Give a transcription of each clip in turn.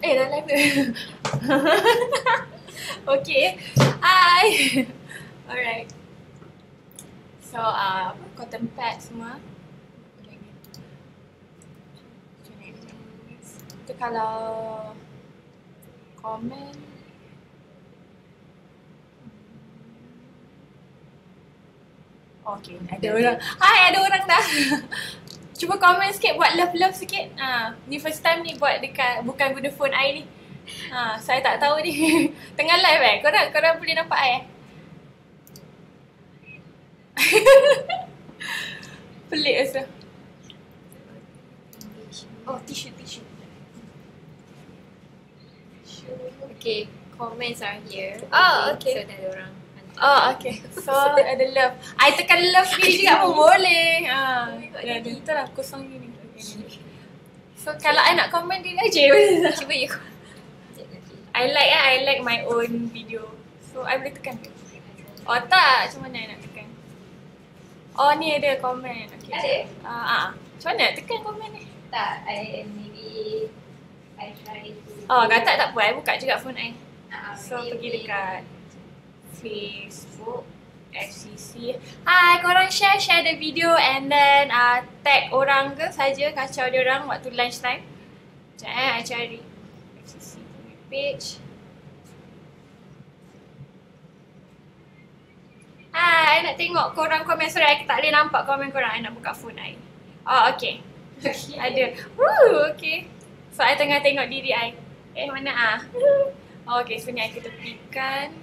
Dah live ke? Okay. Hi. Alright. So, cotton pad semua. Itu kalau komen. Okay, ada orang. Hai, ada orang dah. Cuba komen sikit, buat love-love sikit. Ni first time ni buat dekat, bukan guna phone I ni. Saya tak tahu ni. Tengah live Korang boleh nampak I Pelik rasa. Oh, tisu. Okay, comments are here. Oh, okay. So, ada orang. Oh, okay. So, ada love. I tekan love sendiri juga pun boleh. Betul lah, kosong gini. So, kalau I nak komen dia aja. Cuba you. I like my own video. So, I boleh tekan ke? Oh, tak. Macam mana I nak tekan? Oh, ni ada komen. Okay. Ada? Macam mana nak tekan komen ni? Tak, maybe I try to. Oh, gatak tak apa. I buka juga phone I. So, pergi maybe. dekat Facebook, FCC. Hai, korang share the video and then tag orang ke saja, kacau dia orang waktu lunch time. Sekejap I cari FCC page. Hai, I nak tengok korang komen. Sorry, I tak boleh nampak komen korang. I nak buka phone I. Oh, okay. Ada. Okay. So, I tengah tengok diri I. Mana Oh, okay. So, ni I ketepikan.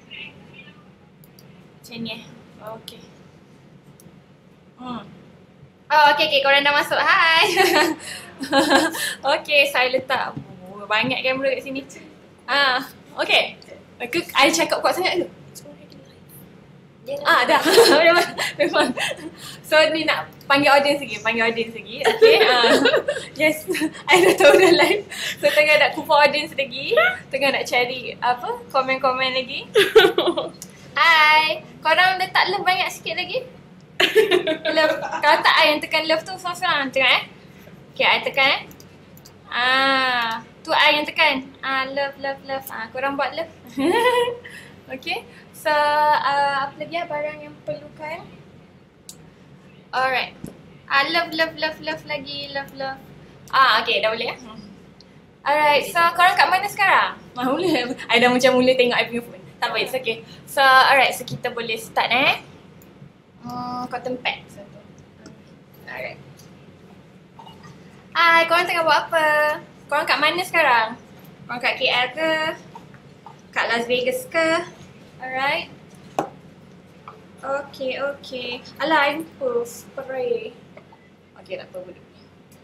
Macam ni Okay. Oh, okay. Korang dah masuk. Hai. Okay, saya letak banyak kamera kat sini. Okay. I cakap kuat sangat ke? Dah. Memang. So, ni nak panggil audience lagi. Okay. Yes. I dah tahu dah live. So, tengah nak kumpul audience lagi. Tengah nak cari komen-komen lagi. Hai. Korang letak love banyak sikit lagi. Love. Kalau tak I yang tekan love tu sorang-sorang. Tengok Okay, I tekan tu I yang tekan. Love. Korang buat love. Okay. So, apa lagi barang yang perlukan? Alright. Love lagi. Love. Okay, dah boleh Alright, so korang kat mana sekarang? Mula. I dah macam mula tengok I punya phone. Tak apa, it's okay. So, alright. So, kita boleh start cotton pad. Alright. Hai, korang tengah buat apa? Korang kat mana sekarang? Korang kat KL ke? Kat Las Vegas ke? Alright. Okay. Alah, I lupa spray. Okay, tak apa, boleh.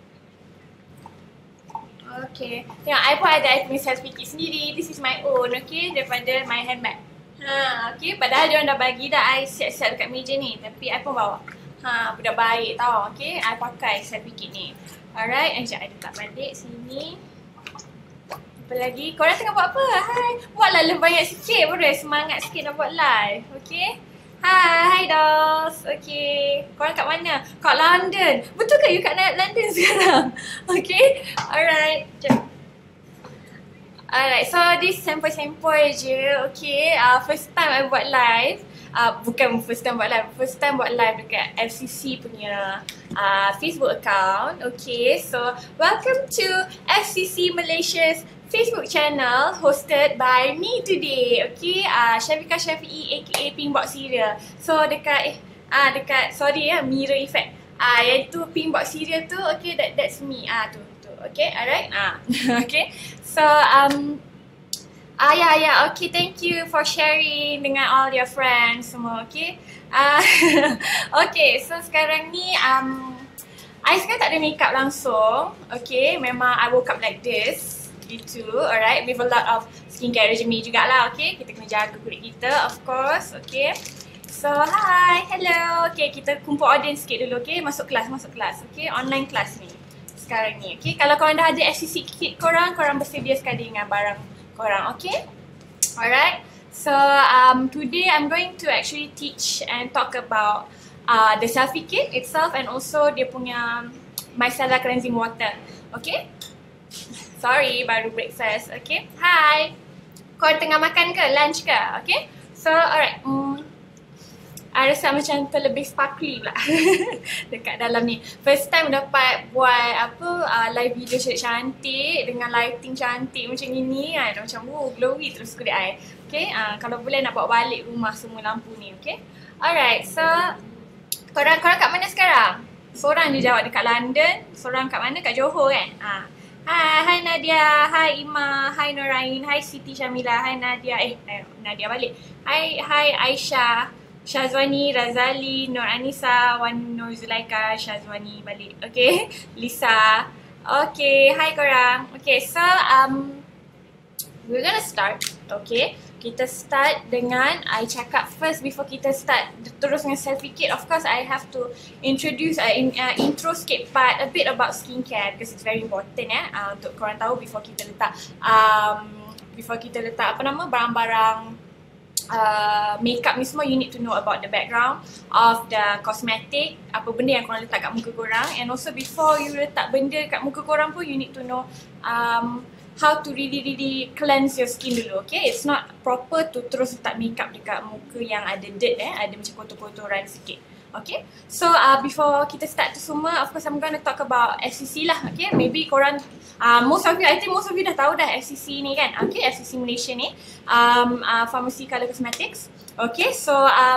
Okay. Tengok, I pun ada I punya selfie kit sendiri. This is my own, okay? Daripada my handbag. Okay. Padahal diorang dah bagi dah I siap-siap dekat meja ni. Tapi I pun bawa. Budak baik tau, okay? I pakai selfie kit ni. Alright, sekejap I letak balik sini. Apa lagi? Korang tengah buat apa? Hai. Buatlah live banyak sikit. Baru semangat sikit nak buat live. Okay? Hi dolls. Okay. Korang kat mana? Kat London. Betul ke you kat London sekarang? Okay. Alright. Alright. So this sempoi-sempoi je. Okay. First time I buat live. Bukan first time buat live. First time buat live dekat FCC punya Facebook account. Okay. So welcome to FCC Malaysia's Facebook channel hosted by me today. Okay, Syafiqah Syafi'i aka Pinkboxcereal. So dekat sorry mirror effect. Iaitu Pinkboxcereal tu, okay, that's me. Tu. Okay, alright. Okay. So okay, thank you for sharing dengan all your friends semua, okay. Okay, so sekarang ni I sekarang tak ada makeup langsung. Okay, memang I woke up like this. Gitu, alright, with a lot of skincare regime jugalah, okay. Kita kena jaga kulit kita, of course, okay. So, hi, hello. Okay, kita kumpul audience sikit dulu, okay. Masuk kelas, okay. Online class ni, sekarang ni, okay. Kalau korang dah ada FCC kit korang bersedia sekali dengan barang korang, okay. Alright, so today I'm going to actually teach and talk about the selfie kit itself and also dia punya micellar cleansing water, okay. Sorry, baru breakfast. Okay. Hi. Korang tengah makan ke? Lunch ke? Okay. So, alright. I rasa macam terlebih sparkly pula dekat dalam ni. First time dapat buat live video cantik dengan lighting cantik macam ini. Dah macam glowy terus kulit I. Okay, kalau boleh nak bawa balik rumah semua lampu ni. Okay. Alright, so korang kat mana sekarang? Seorang je jawab dekat London. Seorang kat mana? Kat Johor kan? Hai Nadia, hai Ima, hai Norain, hai Siti Syamila, hai Nadia. Nadia balik. Hai Aisyah, Syazwani, Razali, Nur Anissa, Wan Nur Zulaika, Syazwani balik. Okay, Lisa. Okay, hai korang. Okay, so we're gonna start. Okay, kita start dengan I cakap first before kita start terus dengan selfie kit. Of course, I have to introduce intro sikit part a bit about skincare because it's very important untuk korang tahu before kita letak barang-barang makeup ni semua. You need to know about the background of the cosmetic, apa benda yang korang letak kat muka korang, and also before you letak benda kat muka korang pun you need to know how to really cleanse your skin dulu. Okay, it's not proper to terus letak makeup dekat muka yang ada dirt ada macam kotor-kotoran sikit. Okay, so before kita start tu semua, of course I'm gonna talk about FCC lah. Okay, maybe korang I think most of you dah tahu dah FCC ni kan. Okay, FCC Malaysia ni Farmasi Color Cosmetics. Okay, so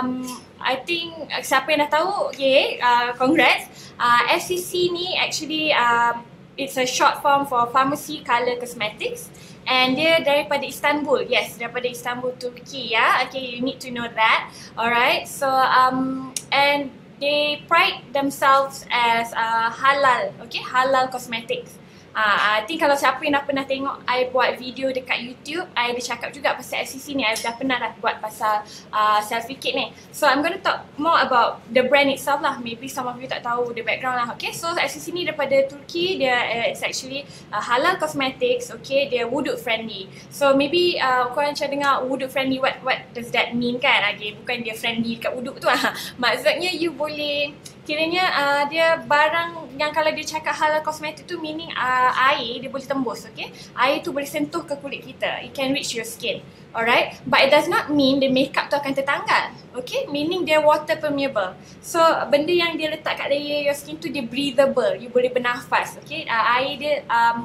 I think siapa yang dah tahu, okay, congrats. FCC ni actually it's a short form for Farmasi Color Cosmetics. And dia daripada Istanbul. Yes, daripada Istanbul, Turkey ya. Okay, you need to know that. Alright, so and they pride themselves as halal. Okay, halal cosmetics. I think kalau siapa yang dah pernah tengok I buat video dekat YouTube, I dah cakap juga pasal FCC ni. I dah pernah buat pasal selfie kit ni. So I'm going to talk more about the brand itself lah. Maybe some of you tak tahu the background lah. Okay, so FCC ni daripada Turkey. Dia it's actually halal cosmetics. Okay, dia wudu friendly. So maybe korang macam dengar wudu friendly, what does that mean kan? Okay, bukan dia friendly kat wudu tu lah. Maksudnya you boleh, kiranya dia barang yang kalau dia cakap halal kosmetik tu meaning air dia boleh tembus. Okay, air tu boleh sentuh ke kulit kita, it can reach your skin. Alright, but it does not mean the makeup tu akan tertanggal. Okay, meaning dia water permeable. So benda yang dia letak kat layer your skin tu dia breathable, you boleh bernafas. Okay, air dia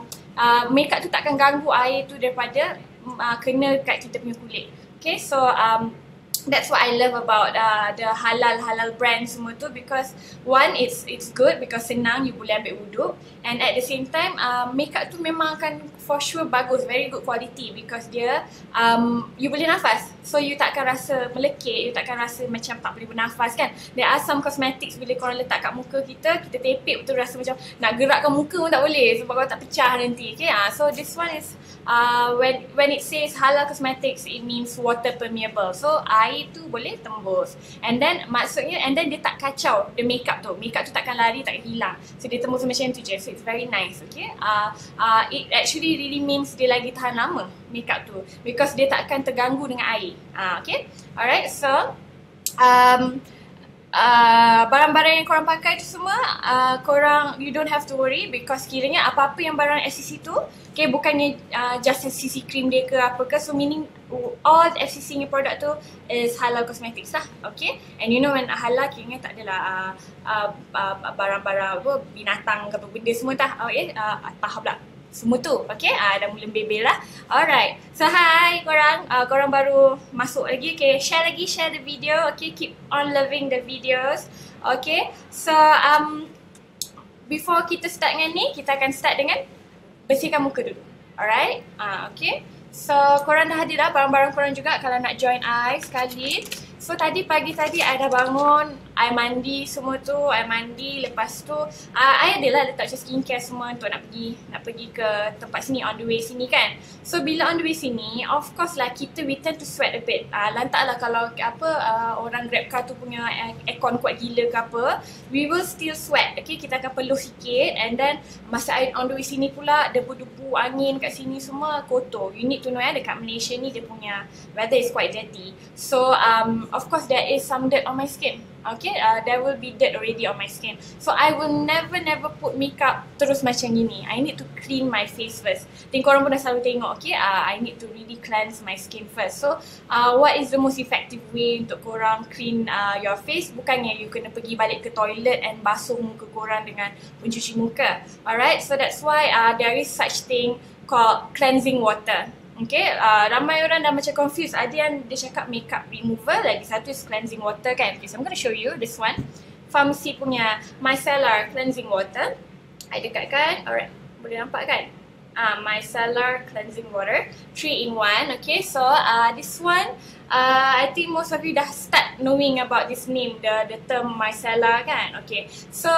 makeup tu takkan ganggu air tu daripada kena kat kita punya kulit. Okay, so that's what I love about the halal brand semua tu, because one, it's good because senang, you boleh ambil wuduk, and at the same time makeup tu memang akan for sure bagus, very good quality because dia you boleh nafas, so you takkan rasa melekit, you takkan rasa macam tak boleh bernafas kan. There are some cosmetics bila korang letak kat muka kita tepek betul, rasa macam nak gerakkan muka pun tak boleh sebab kalau tak pecah nanti. Okay, so this one is when it says halal cosmetics, it means water permeable, so air tu boleh tembus, and then maksudnya, and then dia tak kacau the makeup tu takkan lari, takkan hilang, so dia tembus macam tu je, so it's very nice. Okay, it actually really means dia lagi tahan lama makeup tu because dia takkan terganggu dengan air. Okay, alright, so barang-barang yang korang pakai tu semua, korang, you don't have to worry because kiranya apa-apa yang barang FCC tu, okay, bukannya just FCC cream dia ke apa ke, so meaning all FCC punya produk tu is halal cosmetics lah. Okay, and you know when halal kiranya tak adalah barang-barang apa, binatang ke apa benda semua tak, tahap pula semua tu. Okay, dah mula bebel lah. Alright, so hi korang, korang baru masuk lagi. Okay, share the video. Okay, keep on loving the videos. Okay, so before kita start dengan ni, kita akan start dengan bersihkan muka dulu. Alright, okay, so korang dah hadir dah, barang-barang korang juga kalau nak join I sekali. So pagi tadi I dah bangun, I mandi semua tu, I mandi, lepas tu I adalah letak macam skincare semua untuk nak pergi ke tempat sini, on the way sini kan. So bila on the way sini, of course lah we tend to sweat a bit. Lantak lah kalau orang grab car tu punya aircon kuat gila ke apa, we will still sweat. Okay, kita akan peluh sikit, and then masa I on the way sini pula, debu-debu angin kat sini semua kotor. You need to know dekat Malaysia ni dia punya weather is quite dirty. So of course there is some dirt on my skin. Okay, there will be dirt already on my skin. So I will never put makeup terus macam gini. I need to clean my face first. Then korang pun dah selalu tengok, okay, I need to really cleanse my skin first. So what is the most effective way untuk korang clean your face? Bukannya you kena pergi balik ke toilet and basuh muka korang dengan pencuci muka. Alright, so that's why there is such thing called cleansing water. Okay, ramai orang dah macam confused. Ada yang dia cakap makeup remover, lagi satu is cleansing water kan. Okay, so I'm going to show you this one. Farmasi punya micellar cleansing water. I dekatkan, alright, boleh nampak kan? Micellar cleansing water, 3 in 1. Okay, so this one, I think most of you dah start knowing about this name, the term micellar kan. Okay, so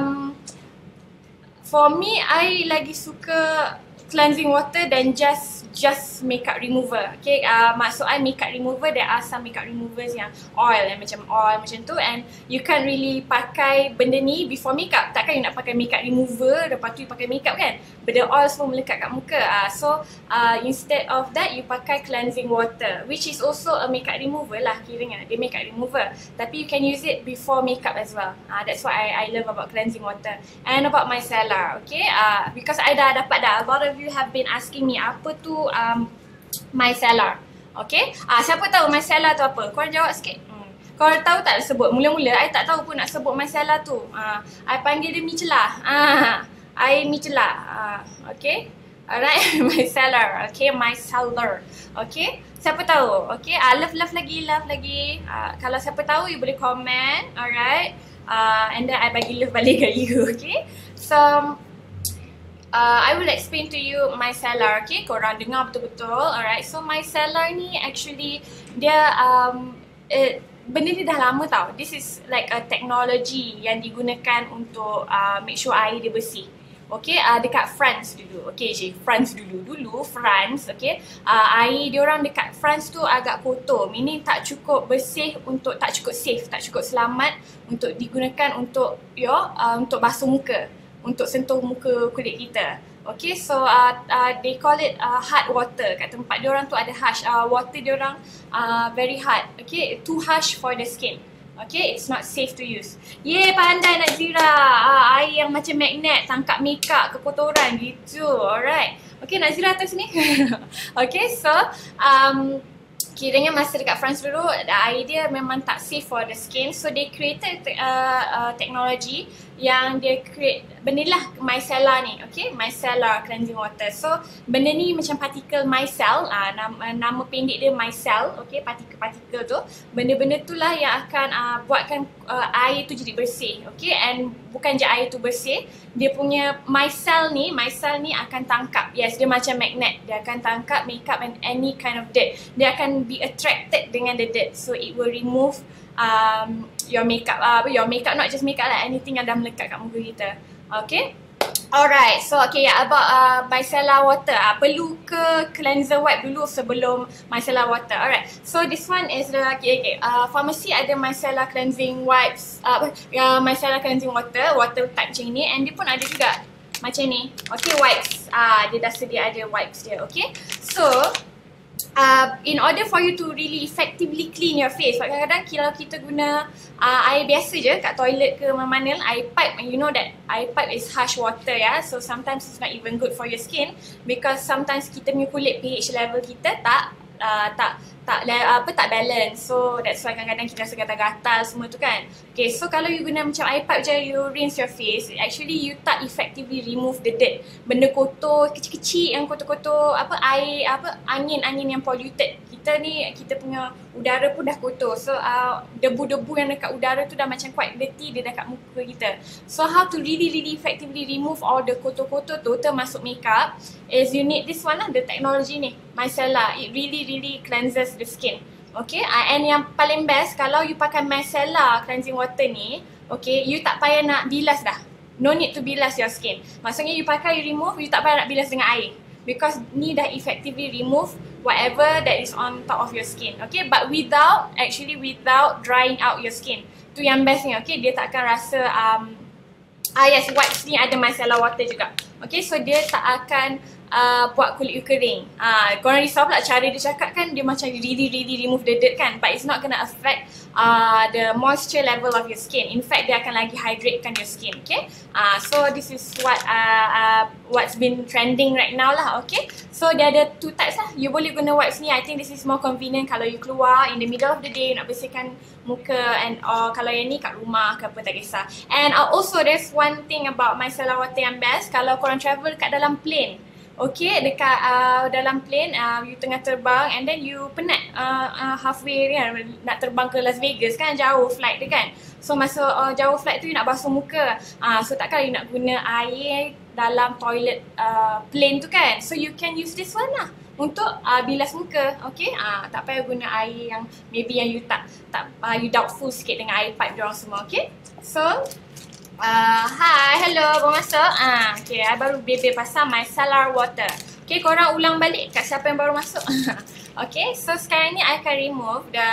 for me, I lagi suka cleansing water dan just makeup remover. Okay, maksud I makeup remover, there are some makeup removers yang oil macam tu, and you can't really pakai benda ni before makeup. Takkan you nak pakai makeup remover lepas tu you pakai makeup kan, benda oil semua melekat kat muka. So instead of that, you pakai cleansing water, which is also a makeup remover lah kiranya, dia makeup remover, tapi you can use it before makeup as well. That's what I love about cleansing water. And about micellar, okay, because I dah dapat dah, a lot of you have been asking me apa tu micellar. Okay, siapa tahu micellar tu apa? Korang jawab sikit. Korang tahu tak sebut? Mula-mula I tak tahu pun nak sebut micellar tu. I panggil dia micellar. I micellar. Okay, alright. Micellar. Okay, micellar. Okay, siapa tahu? Okay, love lagi. Kalau siapa tahu, you boleh comment. Alright, and then I bagi love balik kat you. Okay, so I will explain to you micellar, okay? Korang dengar betul-betul, alright? So micellar ni actually dia benda ni dah lama tau. This is like a technology yang digunakan untuk make sure air dia bersih. Okay, dekat France dulu. Okay, France dulu, France, okay. Air diorang dekat France tu agak kotor. Meaning tak cukup bersih untuk, tak cukup safe, tak cukup selamat untuk digunakan untuk untuk basuh muka, untuk sentuh muka kulit kita. Okay, so they call it hard water. Kat tempat diorang tu ada harsh water, diorang very hard. Okay, too harsh for the skin. Okay, it's not safe to use. Yeay, pandai Nazira. Air yang macam magnet, tangkap makeup, kekotoran gitu. Alright. Okay, Nazira atas sini. Okay, so kiranya masa dekat France dulu, air dia memang tak safe for the skin. So they created technology yang dia create benda lah micellar ni. Okay, micellar cleansing water. So benda ni macam partikel micelle, nama pendek dia micelle. Okay, partikel-partikel tu, benda-benda tu lah yang akan buatkan air tu jadi bersih. Okay, and bukan je air tu bersih, dia punya micelle ni akan tangkap, yes, dia macam magnet, dia akan tangkap makeup and any kind of dirt. Dia akan be attracted dengan the dirt, so it will remove your makeup, not just makeup lah, anything yang dah melekat kat muka kita. Okay, alright, so okay, about micellar water, perlu ke cleanser wipe dulu sebelum micellar water? Alright, so this one is the Farmasi ada micellar cleansing wipes, micellar cleansing water type macam ni, and dia pun ada juga macam ni. Okay, wipes, dia dah sedia ada wipes dia. Okay, so in order for you to really effectively clean your face, kadang-kadang kalau kita guna air biasa je kat toilet ke mana-mana, air pipe, and you know that air pipe is harsh water, ya. So sometimes it's not even good for your skin, because sometimes kita punya kulit pH level kita tak balance. So that's why kadang-kadang kita rasa gatal-gatal semua tu kan. Okay, so kalau you guna macam air pipe je, you rinse your face, actually you tak effectively remove the dirt, benda kotor kecil-kecil yang kotor-kotor, angin-angin yang polluted. Kita punya udara pun dah kotor. So debu-debu yang dekat udara tu dah macam quite dirty, dia dekat muka kita. So how to really effectively remove all the kotor-kotor tu, termasuk makeup, is you need this one lah, the technology ni, micellar. It really cleanses the skin. Okay, and yang paling best, kalau you pakai micellar cleansing water ni, okay, you tak payah nak bilas dah. No need to bilas your skin. Maksudnya you pakai, you remove, you tak payah nak bilas dengan air, because ni dah effectively remove whatever that is on top of your skin. Okay, but without drying out your skin. Tu yang bestnya. Okay, dia tak akan rasa yes, wipes ni ada micellar water juga. Okay, so dia tak akan buat kulit you kering. Korang risau pula cara dia cakap kan, dia macam really remove the dirt kan, but it's not gonna affect the moisture level of your skin. In fact, dia akan lagi hydratekan your skin, okay? So this is what's been trending right now lah, okay? So dia ada 2 types lah. You boleh guna wipes ni. I think this is more convenient kalau you keluar in the middle of the day nak bersihkan muka, and kalau yang ni kat rumah ke apa, tak kisah. And also there's one thing about micellar water yang best kalau korang travel kat dalam plane. Okay, dekat dalam plane, you tengah terbang and then you penat halfway kan, nak terbang ke Las Vegas kan, jauh flight dia kan. So masa jauh flight tu you nak basuh muka, so takkan you nak guna air dalam toilet plane tu kan. So you can use this one lah untuk bilas muka, okay? Tak payah guna air yang maybe yang you you doubtful sikit dengan air pipe diorang semua, okay? So hi, hello, baru masuk. Okay, I baru bebel pasal micellar water. Okay, korang ulang balik kat siapa yang baru masuk. Okay, so sekarang ni I akan remove the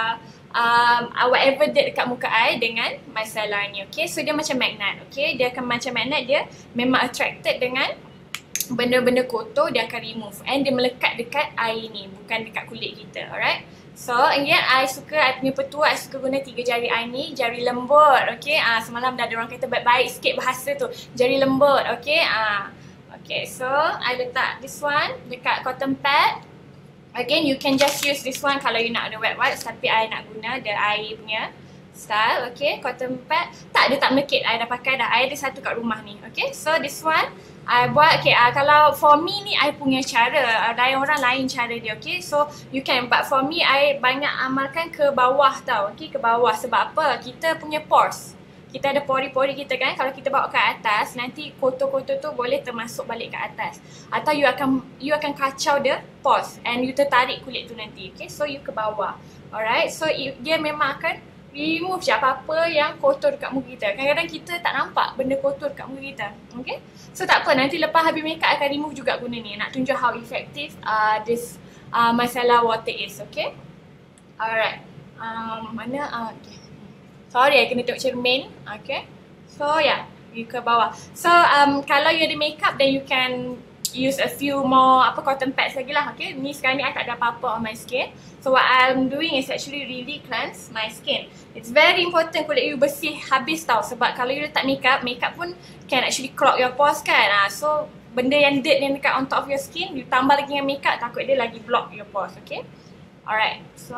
whatever dirt dekat muka I dengan micellar ni. Okay, so dia macam magnet. Okay, dia akan macam magnet, dia memang attracted dengan benda-benda kotor, dia akan remove. And dia melekat dekat air ni, bukan dekat kulit kita, alright? So, again, I punya petua, I suka guna 3 jari I ni, jari lembut, okay? Semalam dah ada orang kata baik sikit bahasa tu, jari lembut, okay? Okay, so I letak this one dekat cotton pad. Again, you can just use this one kalau you nak ada wet wipes, tapi I nak guna the air punya style, okay? Cotton pad, dia tak melekit, I dah pakai dah, I ada satu kat rumah ni, okay? So, this one, I buat, okay, kalau for me ni I punya cara, ada orang lain cara dia, okay? So you can, but for me I banyak amalkan ke bawah tau, okay? Ke bawah, sebab apa? Kita punya pores, kita ada pori-pori kita kan, kalau kita bawa ke atas, nanti kotor-kotor tu boleh termasuk balik ke atas. Atau you akan kacau the pores and you tertarik kulit tu nanti, okay? So you ke bawah, alright? So dia memang akan remove je apa-apa yang kotor dekat muka kita. Kadang-kadang kita tak nampak benda kotor dekat muka kita, okay? So tak apa, nanti lepas habis makeup akan remove juga guna ni. Nak tunjuk how effective this micellar water is, okay? Alright. Mana? Okay. Sorry, I kena tengok cermin, okay? So yeah, you ke bawah. So kalau you ada makeup, then you can use a few more cotton pads lagi lah, okay? Ni sekarang ni I tak ada apa-apa on my skin. So what I'm doing is actually really cleanse my skin. It's very important kulit you bersih habis tau, sebab kalau you letak makeup, makeup pun can actually clog your pores kan. So benda yang dirt yang dekat on top of your skin, you tambah lagi dengan makeup, takut dia lagi block your pores, okay? Alright, so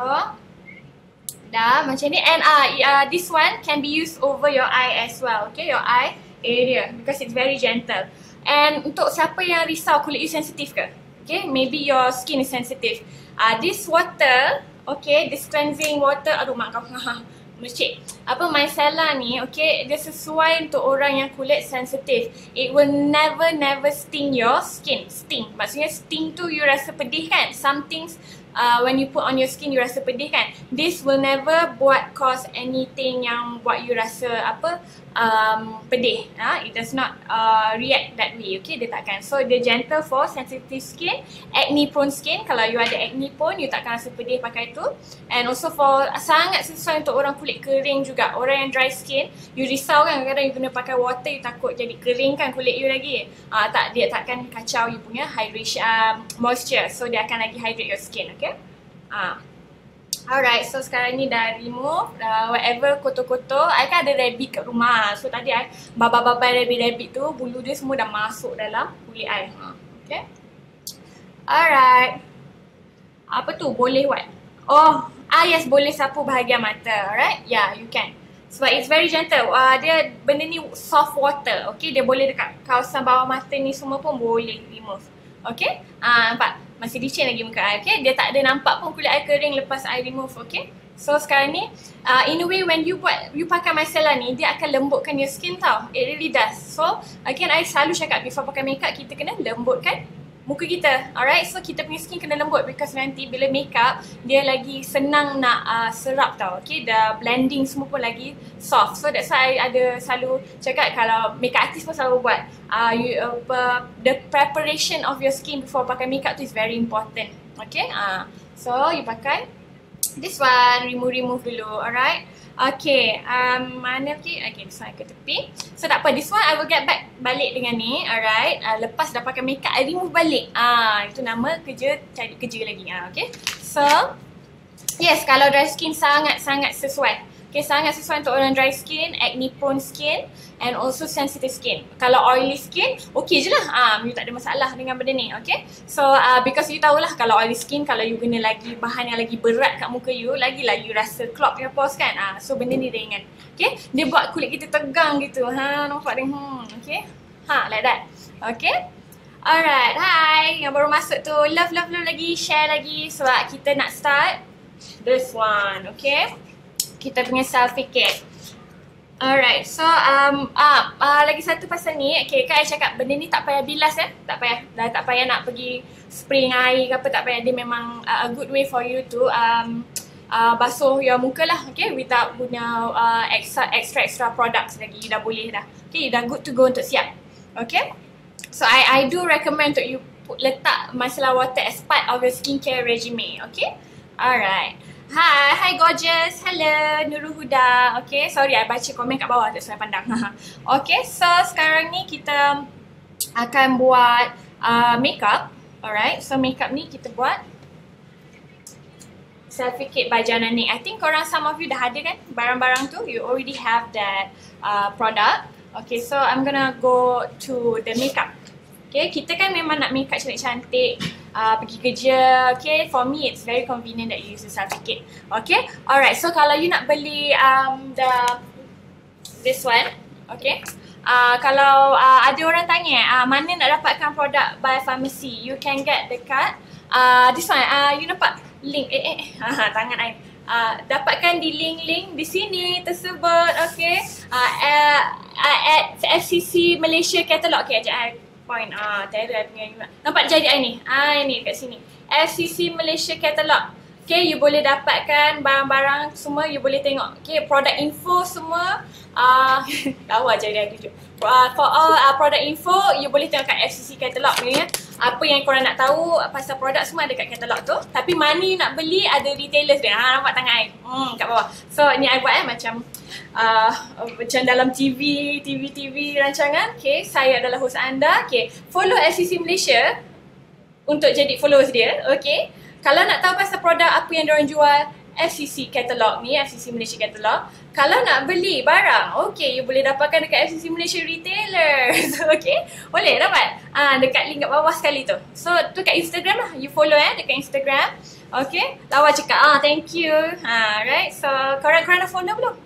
dah macam ni. And this one can be used over your eye as well, okay? Your eye area, because it's very gentle. And untuk siapa yang risau kulit you sensitif ke, okay? Maybe your skin is sensitive. This water, okay, this cleansing water, aduh mak kau, mercik. Micellar ni, okay, dia sesuai untuk orang yang kulit sensitif. It will never sting your skin. Sting, maksudnya sting tu you rasa pedih kan? Some things when you put on your skin you rasa pedih kan? This will never cause anything yang buat you rasa pedih. It does not react that way, okay? Dia takkan. So dia gentle for sensitive skin, acne prone skin. Kalau you ada acne prone, you takkan rasa pedih pakai tu. And also for sangat sesuai untuk orang kulit kering juga. Orang yang dry skin, you risau kan kadang-kadang you guna pakai water, you takut jadi kering kan kulit you lagi. Dia takkan kacau you punya hydration, moisture. So dia akan lagi hydrate your skin, okay? Alright, so sekarang ni dah remove whatever kotor-kotor. I kan ada rabbit kat rumah. So tadi I babai rabbit tu, bulu dia semua dah masuk dalam kulit I. Okay. Alright. Apa tu? Boleh what? Oh, yes, boleh sapu bahagian mata. Alright, yeah, you can. Sebab it's very gentle. Dia benda ni soft water. Okay, dia boleh dekat kawasan bawah mata ni semua pun boleh remove. Okay, nampak? Masih licin lagi muka I, okay? Dia tak ada nampak pun kulit I kering lepas I remove, okay? So sekarang ni, in a way when you pakai micellar ni, dia akan lembutkan your skin tau. It really does. So, again I selalu cakap before pakai makeup, kita kena lembutkan muka kita, alright? So kita punya skin kena lembut, because nanti bila makeup, dia lagi senang nak serap tau, okay? The blending semua pun lagi soft. So that's why I ada selalu cakap, kalau makeup artist pun selalu buat, the preparation of your skin before pakai makeup tu is very important, okay? So you pakai this one, remove dulu, alright? Okay, mana lagi? Okay, this one I ke tepi. So tak apa, this one I will get back balik dengan ni. Alright, lepas dah pakai makeup, I remove balik. Itu nama kerja, cari kerja lagi. Okay, so yes, kalau dry skin sangat-sangat sesuai. Okay, sangat sesuai untuk orang dry skin, acne prone skin and also sensitive skin. Kalau oily skin, okay je lah. You tak ada masalah dengan benda ni, okay. So, because you tahulah kalau oily skin, kalau you guna lagi bahan yang lagi berat kat muka you, lagilah you rasa clog your pores kan. So, benda ni ringan. Okay, dia buat kulit kita tegang gitu. Nampak dia? Okay. Like that. Okay. Alright, hi. Yang baru masuk tu, love lagi, share lagi sebab kita nak start this one, okay. Kita punya selfie kit. Alright, so lagi satu pasal ni, okay, kan I cakap benda ni tak payah bilas tak payah, tak payah nak pergi spray dengan air ke apa, tak payah. Dia memang a good way for you to basuh your muka lah, okay, without guna extra products lagi. You dah boleh dah, okay, you dah good to go untuk siap, okay. So I do recommend untuk you letak micellar water as part of your skincare regime, okay. Alright. Hi gorgeous. Hello Nurul Huda. Okay, sorry I baca komen kat bawah tak saya pandang. Okay, so sekarang ni kita akan buat makeup. Alright, so makeup ni kita buat selfie kit by JANNA. I think korang, some of you dah ada kan barang-barang tu. You already have that product. Okay, so I'm gonna go to the makeup. Okay, kita kan memang nak makeup cantik-cantik, pergi kerja. Okay, for me it's very convenient that you use the selfie kit. Okay, alright. So kalau you nak beli this one, okay. Kalau ada orang tanya mana nak dapatkan produk by Farmasi, you can get dekat this one. You nampak link tangan I. Dapatkan di link-link di sini tersebut, okay. At FCC Malaysia Catalog. Okay, ajak I point. Terror punya. Nampak jadi I ni? Ni kat sini. FCC Malaysia Catalog. Okay, you boleh dapatkan barang-barang semua, you boleh tengok. Okay, product info semua. Lawa jadi I tunjuk. For all product info, you boleh tengok kat FCC Catalog ni. Apa yang korang nak tahu pasal produk semua ada kat katalog tu. Tapi mana you nak beli, ada retailers dia. Nampak tangan I kat bawah. So ni I buat macam dalam TV rancangan. Okay, saya adalah host anda. Okay, follow FCC Malaysia untuk jadi followers dia. Okay, kalau nak tahu pasal produk apa yang diorang jual, FCC Catalog ni, FCC Malaysia Catalog. Kalau nak beli barang, okay, you boleh dapatkan dekat FCC Malaysia Retailers. Okay, boleh dapat dekat link kat bawah sekali tu. So tu kat Instagram lah, you follow dekat Instagram. Okay, Lawa cakap thank you. Right, so korang dah follow belum?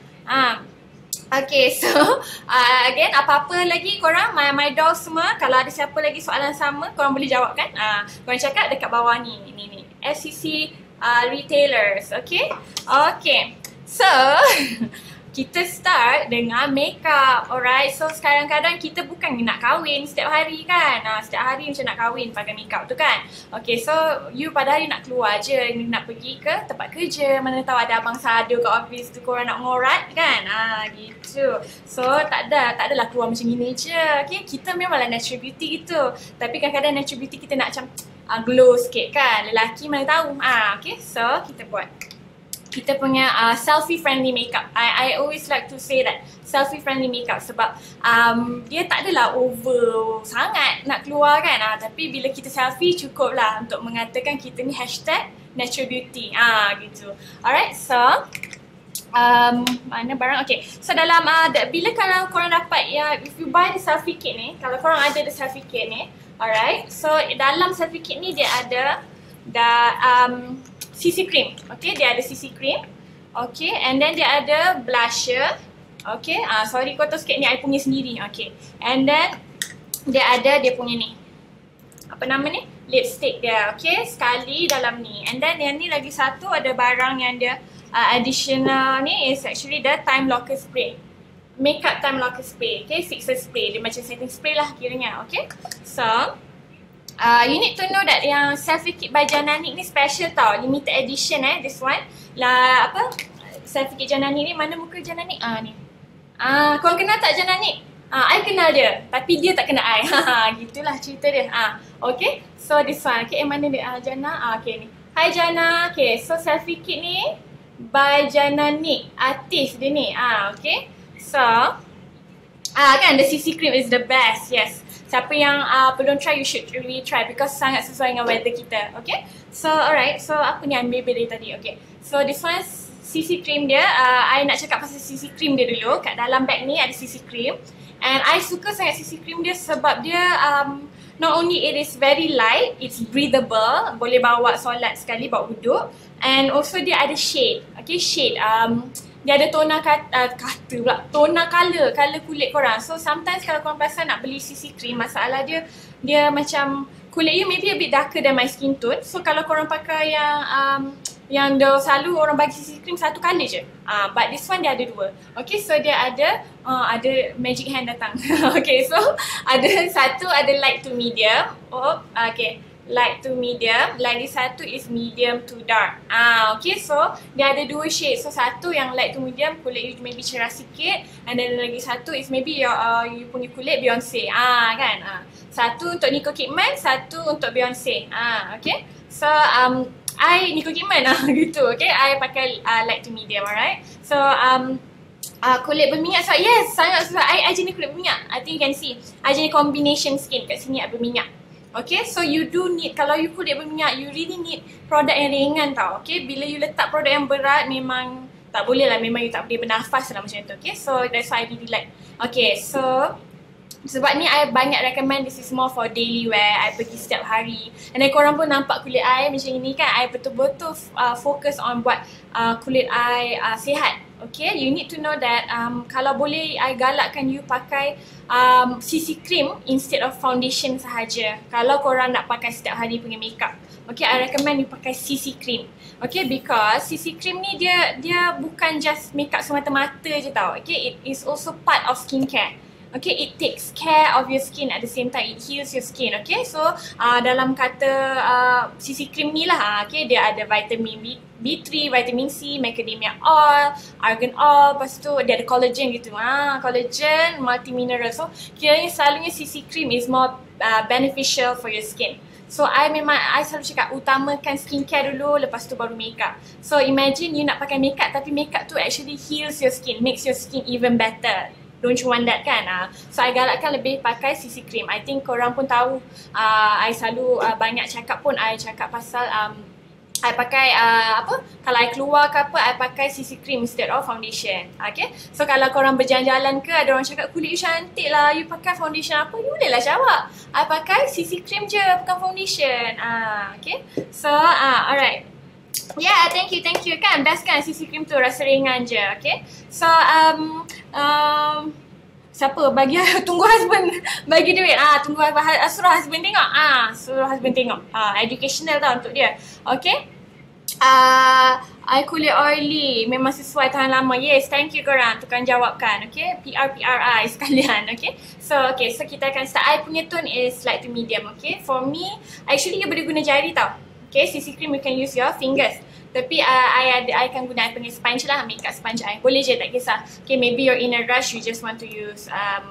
Okay, so again, apa-apa lagi korang, my dolls semua, kalau ada siapa lagi soalan sama, korang boleh jawab kan. Korang cakap dekat bawah ni FCC retailers, okay? Okay, so kita start dengan makeup, alright? So kadang-kadang kita bukan nak kahwin setiap hari kan. Setiap hari macam nak kahwin pakai makeup tu kan. Okay, so you pada hari nak keluar je, nak pergi ke tempat kerja, mana tahu ada abang sado kat office tu, korang nak ngorat kan. Gitu. So tak adalah keluar macam gini je. Okay, kita memanglah natural beauty gitu. Tapi kadang-kadang natural beauty kita nak macam glow sikit kan. Lelaki mana tahu. Okay, so kita buat kita punya selfie friendly makeup. I always like to say that selfie friendly makeup sebab dia tak adalah over sangat nak keluar kan. Tapi bila kita selfie cukup lah untuk mengatakan kita ni hashtag natural beauty. Gitu. Alright, so mana barang? Okay, so dalam bila kalau korang dapat if you buy the selfie kit ni, kalau korang ada the selfie kit ni, alright, so dalam selfie kit ni dia ada CC cream. Okay, dia ada CC cream. Okay, and then dia ada blusher. Okay, sorry kotor sikit ni, I punya sendiri. Okay, and then dia ada dia punya ni, apa nama ni? Lipstick dia. Okay, sekali dalam ni. And then yang ni lagi satu ada barang yang dia additional ni is actually the time locker spray. Makeup time locker spray. Okay, fixer spray. Dia macam setting spray lah kiranya. Okay, so you need to know that yang selfie kit by JANNA ni special tau, limited edition this one. Selfie kit JANNA ni mana muka JANNA ni? Ni. Korang kenal tak JANNA ni? I kenal dia, tapi dia tak kenal I. Gitulah cerita dia. Okay, so this one. Okay, mana dia? JANNA. Okay ni. Hi JANNA. Okay, so selfie kit ni by JANNA ni, artis dia ni. Okay. So, kan the CC cream is the best. Yes. Siapa yang belum try, you should really try because sangat sesuai dengan weather kita. Okay. So, alright. So, apa ni ambil dari tadi? Okay. So, this one CC cream dia. I nak cakap pasal CC cream dia dulu. Kat dalam bag ni ada CC cream. And I suka sangat CC cream dia sebab dia not only it is very light, it's breathable, boleh bawa solat sekali, bawa wuduk, and also dia ada shade, okay, shade. Dia ada toner toner color kulit korang. So sometimes kalau korang perasan nak beli CC cream, masalah dia macam kulit you maybe a bit darker than my skin tone. So kalau korang pakai yang selalu orang bagi CC cream satu color je. But this one dia ada dua. Okay, so dia ada magic hand datang. Okay, so ada light to medium. Okay, light to medium. Lagi satu is medium to dark. Okay, so dia ada dua shade. So satu yang light to medium, kulit you maybe cerah sikit, and then lagi satu is maybe you punya kulit Beyonce. Kan? Satu untuk Nicole Kidman, satu untuk Beyonce. Okay. So I Nicole Kidman gitu. Okay, I pakai light to medium, alright. So kulit berminyak, so yes, sangat susah. I jenis kulit berminyak. I think you can see. I jenis combination skin. Kat sini ada berminyak. Okay, so you do need, kalau you kulit berminyak, you really need produk yang ringan tau. Okay, bila you letak produk yang berat, memang tak boleh lah. Memang you tak boleh bernafas lah macam tu. Okay, so that's why I really like. Okay, so sebab ni I banyak recommend this is more for daily wear. I pergi setiap hari. And then korang pun nampak kulit I macam ni kan. I betul-betul fokus on buat kulit I sihat. Okay, you need to know that kalau boleh I galakkan you pakai CC cream instead of foundation sahaja. Kalau korang nak pakai setiap hari punya makeup. Okay, I recommend you pakai CC cream. Okay, because CC cream ni dia bukan just makeup semata-mata je tau. Okay, it is also part of skincare. Okay, it takes care of your skin at the same time. It heals your skin. Okay, so dalam kata CC cream ni lah, okay, dia ada vitamin B3, vitamin C, macadamia oil, argan oil, lepas tu dia ada collagen gitu. Collagen, multi-mineral. So kiranya selalunya CC cream is more beneficial for your skin. So I selalu cakap utamakan skincare dulu, lepas tu baru makeup. So imagine you nak pakai makeup tapi makeup tu actually heals your skin, makes your skin even better. Don't you want that kan? So I galakkan lebih pakai CC cream. I think korang pun tahu, I selalu banyak cakap pun, I cakap pasal I pakai kalau I keluar ke apa, I pakai CC cream instead of foundation. Okay, so kalau korang berjalan-jalan ke, ada orang cakap kulit you cantik lah, you pakai foundation apa, you boleh lah jawab, I pakai CC cream je, bukan foundation. Okay, so alright. Yeah, thank you kan, best kan CC cream tu, rasa ringan je. Okay, so siapa bagi tunggu husband bagi duit, tunggu suruh husband tengok, suruh husband tengok, educational tau untuk dia. Okay, I kulit oily memang sesuai tahan lama. Yes, thank you korang tukang jawabkan. Okay, PRI sekalian. Okay, so kita akan start. I punya tone is light to medium. Okay, for me actually you boleh guna jari tau. Okay, CC cream you can use your fingers. Tapi I akan guna I punya sponge lah, makeup sponge I. Boleh je, tak kisah. Okay, maybe you're in a rush, you just want to use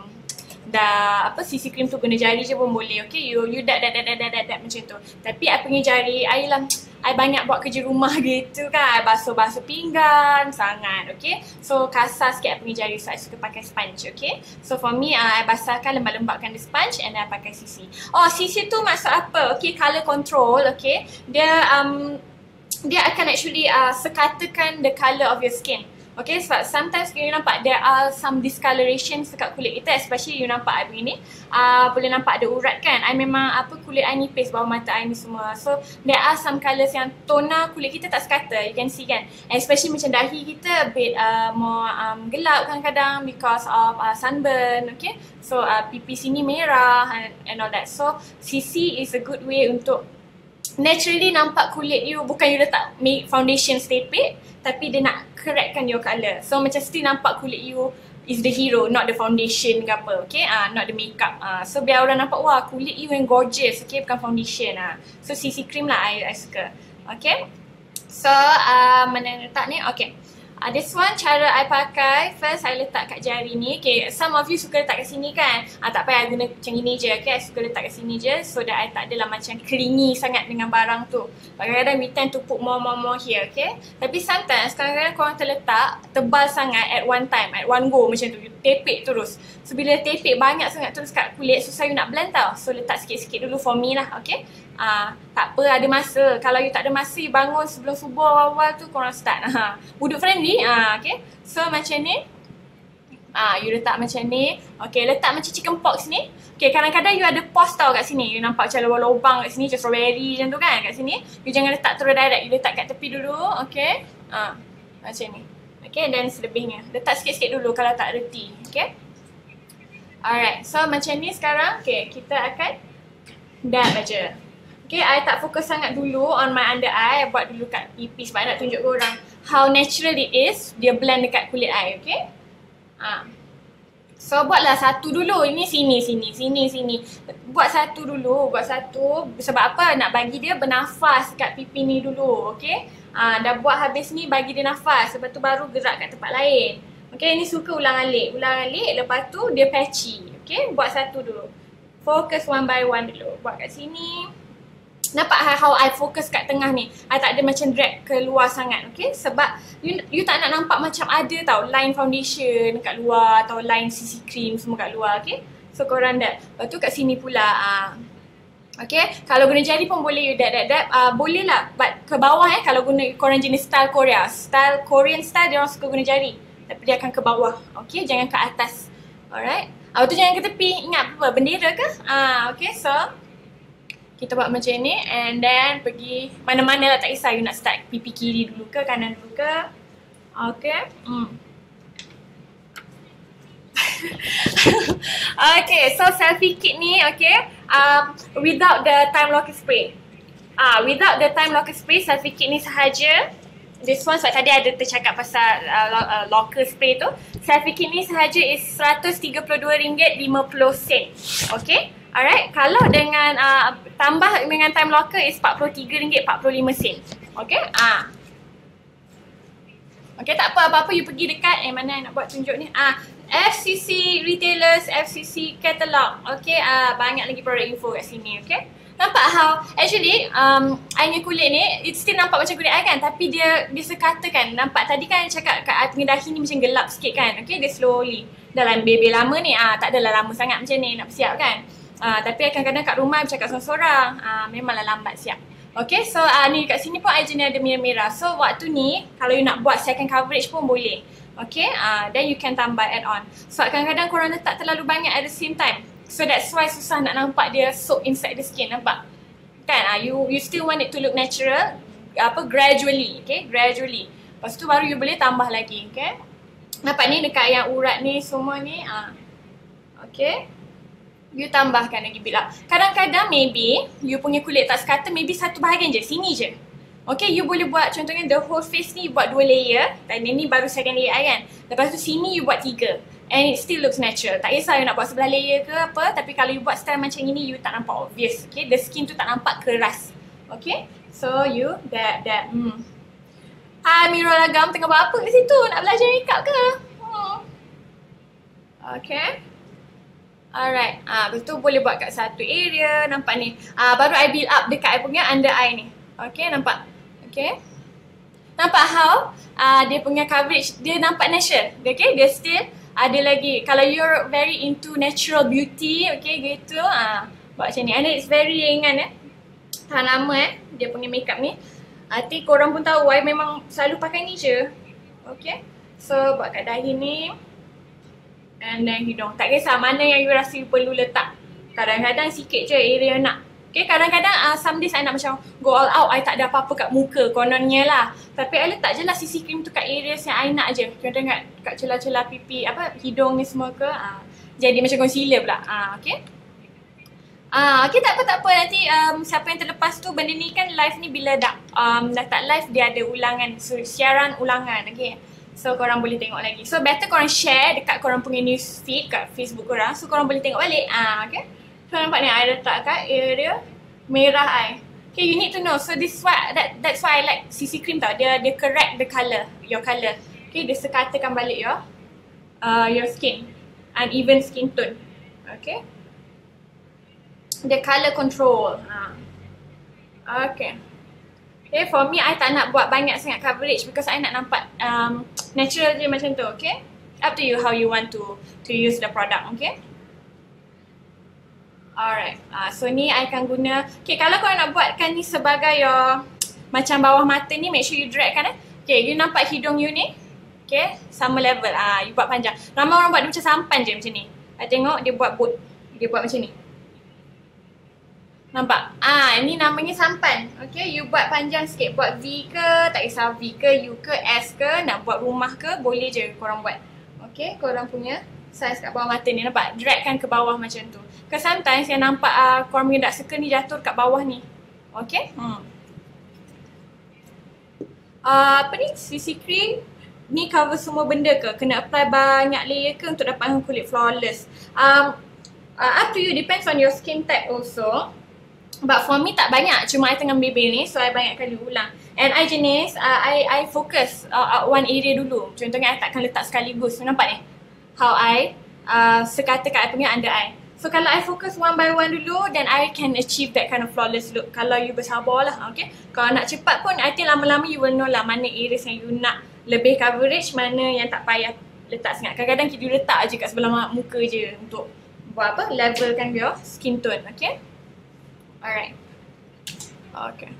CC cream tu guna jari je pun boleh. Okay, you dat macam tu. Tapi I punya jari, I banyak buat kerja rumah gitu kan. I basuh pinggan sangat. Okay, so kasar sikit I punya jari, so I suka pakai sponge. Okay, so for me I basahkan, lembab-lembabkan the sponge and I pakai CC. CC tu maksud apa? Okay, color control. Okay, dia akan actually sekatakan the colour of your skin. Okay, sebab sometimes you nampak there are some discoloration dekat kulit kita, especially you nampak I begini, boleh nampak ada urat kan. I memang kulit I nipis, bawah mata I ni semua. So there are some colours yang toner kulit kita tak sekata, you can see kan. Especially macam dahi kita a bit more gelap kadang-kadang because of sunburn. Okay, so pipi sini merah and all that. So CC is a good way untuk naturally nampak kulit you, bukan you letak foundation stay put, tapi dia nak correctkan your colour. So macam still nampak kulit you is the hero, not the foundation ke apa. Okay, not the makeup. So biar orang nampak, wah kulit you yang gorgeous. Okay, bukan foundation. So CC cream lah I suka. Okay, so mana letak ni? Okay, This one cara I pakai, first I letak kat jari ni. Okay, some of you suka letak kat sini kan? Tak payah guna macam ini je. Okay, I suka letak kat sini je so that I tak adalah macam clingy sangat dengan barang tu. Kadang-kadang we tend to put more here, okay? Tapi sometimes kadang-kadang korang terletak tebal sangat at one time, at one go macam tu. You tepek terus. So bila tepek banyak sangat terus kat kulit, susah you nak blend tau. So letak sikit-sikit dulu for me lah, okay? Tak apa, ada masa. Kalau you tak ada masa, you bangun sebelum subuh awal tu korang start. Wuduk friendly, okay. So macam ni. You letak macam ni. Okay, letak macam chicken pox ni. Okay, kadang-kadang you ada pause tau kat sini. You nampak macam lubang-lubang kat sini, macam strawberry macam tu kan kat sini. You jangan letak terus direct. You letak kat tepi dulu, okay. Macam ni. Okay, dan selebihnya. Letak sikit-sikit dulu kalau tak reti, okay. Alright, so macam ni sekarang. Okay, kita akan dab aja. Okay, I tak fokus sangat dulu on my under eye. I buat dulu kat pipi sebab I nak tunjuk korang how natural it is dia blend dekat kulit I, okay. So buatlah satu dulu. Ini sini. Buat satu dulu, buat satu. Sebab apa? Nak bagi dia bernafas kat pipi ni dulu, okay. Dah buat habis ni, bagi dia nafas. Lepas tu baru gerak kat tempat lain. Okay, ini suka ulang-alik. Lepas tu dia patchy, okay. Buat satu dulu. Fokus one by one dulu. Buat kat sini. Nampak how I fokus kat tengah ni. I tak ada macam drag keluar sangat, okay. Sebab you tak nak nampak macam ada tau line foundation kat luar atau line CC cream semua kat luar, okay. So korang dab. Lepas tu kat sini pula, okay. Kalau guna jari pun boleh you dab. Boleh lah, but ke bawah kalau guna korang jenis style Korea. Style Korean style dia orang suka guna jari. Tapi dia akan ke bawah, okay. Jangan ke atas. Alright. Lepas tu jangan ke tepi. Ingat apa? Bendera ke? Okay, so kita buat macam ni and then pergi mana-mana lah, tak kisah you nak start pipi kiri dulu ke kanan dulu ke. Okay. Okay, so selfie kit ni, okay, without the time locker spray. Without the time locker spray, selfie kit ni sahaja. This one sebab tadi ada tercakap pasal locker spray tu. Selfie kit ni sahaja is RM132.50. Okay. Alright, kalau dengan tambah dengan time locker is RM43.45. Okay, okay, tak apa-apa you pergi dekat mana nak buat tunjuk ni. FCC retailers, FCC catalog. Okay, banyak lagi produk info kat sini, okay. Nampak how actually I punya kulit ni it still nampak macam kulit I kan, tapi dia sekata kan. Nampak tadi kan cakap kat I punya dahi ni macam gelap sikit kan. Okay, dia slowly dalam baby lama ni tak adalah lama sangat macam ni nak bersiap kan. Tapi kadang-kadang kat rumah bercakap seorang-seorang, memanglah lambat siap. Okay, so ni kat sini pun I jenis ada merah-merah. So waktu ni kalau you nak buat second coverage pun boleh. Okay, then you can tambah add on. So kadang-kadang korang letak terlalu banyak at the same time. So that's why susah nak nampak dia soak inside the skin, nampak? Kan, you still want it to look natural, gradually, okay, gradually. Lepas tu baru you boleh tambah lagi, okay. Nampak ni dekat yang urat ni semua ni, okay. You tambahkan lagi build up. Kadang-kadang maybe you punya kulit tak sekata, maybe satu bahagian je, sini je. Okay, you boleh buat contohnya the whole face ni buat 2 layer. Dan ini baru second layer kan. Lepas tu sini you buat 3. And it still looks natural. Tak kisah you nak buat sebelah layer ke apa. Tapi kalau you buat style macam ini, you tak nampak obvious. Okay, the skin tu tak nampak keras. Okay, so you dab. Hai Mirul Agam, tengah buat apa kat situ? Nak belajar makeup ke? Okay. Alright, betul boleh buat kat satu area, nampak ni. Baru I build up dekat I punya under eye ni. Okay, nampak? Okay. Nampak how dia punya coverage, dia nampak natural. Okay, dia still ada lagi. Kalau you're very into natural beauty, okay, gitu. Buat macam ni. And it's very ringan tahan lama dia punya makeup ni. Nanti korang pun tahu, I memang selalu pakai ni je. Okay. So, buat kat dahi ni. And then hidung. Tak kisah mana yang you rasa you perlu letak. Kadang-kadang sikit je area nak. Okay, kadang-kadang some days I nak macam go all out. I tak ada apa-apa kat muka, kononnya lah. Tapi I letak je lah CC cream tu kat areas yang I nak je. Contohnya kat celah-celah pipi, hidung ni semua ke. Jadi macam concealer pula. Okay. Okay, tak apa. Nanti siapa yang terlepas tu, benda ni kan live ni bila dah tak live dia ada ulangan. So, siaran ulangan. Okay. So korang boleh tengok lagi. So better korang share dekat korang punya news feed kat Facebook korang. So korang boleh tengok balik. Okay. So nampak ni I letak kat area merah I. Okay, you need to know. So this is why that's why I like CC cream tau. Dia correct the colour, your colour. Okay, dia sekatakan balik your skin. Uneven skin tone. Okay. Dia color control. Okay. Okay, for me, I tak nak buat banyak sangat coverage because I nak nampak natural je macam tu, okay? Up to you how you want to use the product, okay? Alright, so ni I akan guna, okay, kalau korang nak buatkan ni sebagai your macam bawah mata ni, make sure you drag kan Okay, you nampak hidung you ni? Okay, sama level, you buat panjang. Ramai orang buat dia macam sampan je macam ni. I tengok dia buat boat, dia buat macam ni. Nampak? Ni namanya sampan. Okay, you buat panjang sikit. Buat V ke, tak kisah V ke, U ke, S ke, nak buat rumah ke, boleh je korang buat. Okay, korang punya size kat bawah mata ni. Nampak? Dragkan ke bawah macam tu. Because sometimes yang nampak korang punya dark circle ni jatuh kat bawah ni. Okay? Apa ni? CC cream. Ni cover semua benda ke? Kena apply banyak layer ke untuk dapatkan kulit flawless? Up to you. Depends on your skin type also. But for me tak banyak, cuma I tengah baby ni, so I banyak kali ulang. And I jenis, I focus one area dulu. Contohnya I takkan letak sekaligus. Nampak ni? How I sekata kat I punya under eye. So kalau I focus one by one dulu, then I can achieve that kind of flawless look. Kalau you bersabar lah, okay? Kalau nak cepat pun, I think lama-lama you will know lah mana areas yang you nak lebih coverage, mana yang tak payah letak sangat. Kadang-kadang kita letak je kat sebelah muka je untuk buat apa? Levelkan your skin tone, okay? Alright. Okay.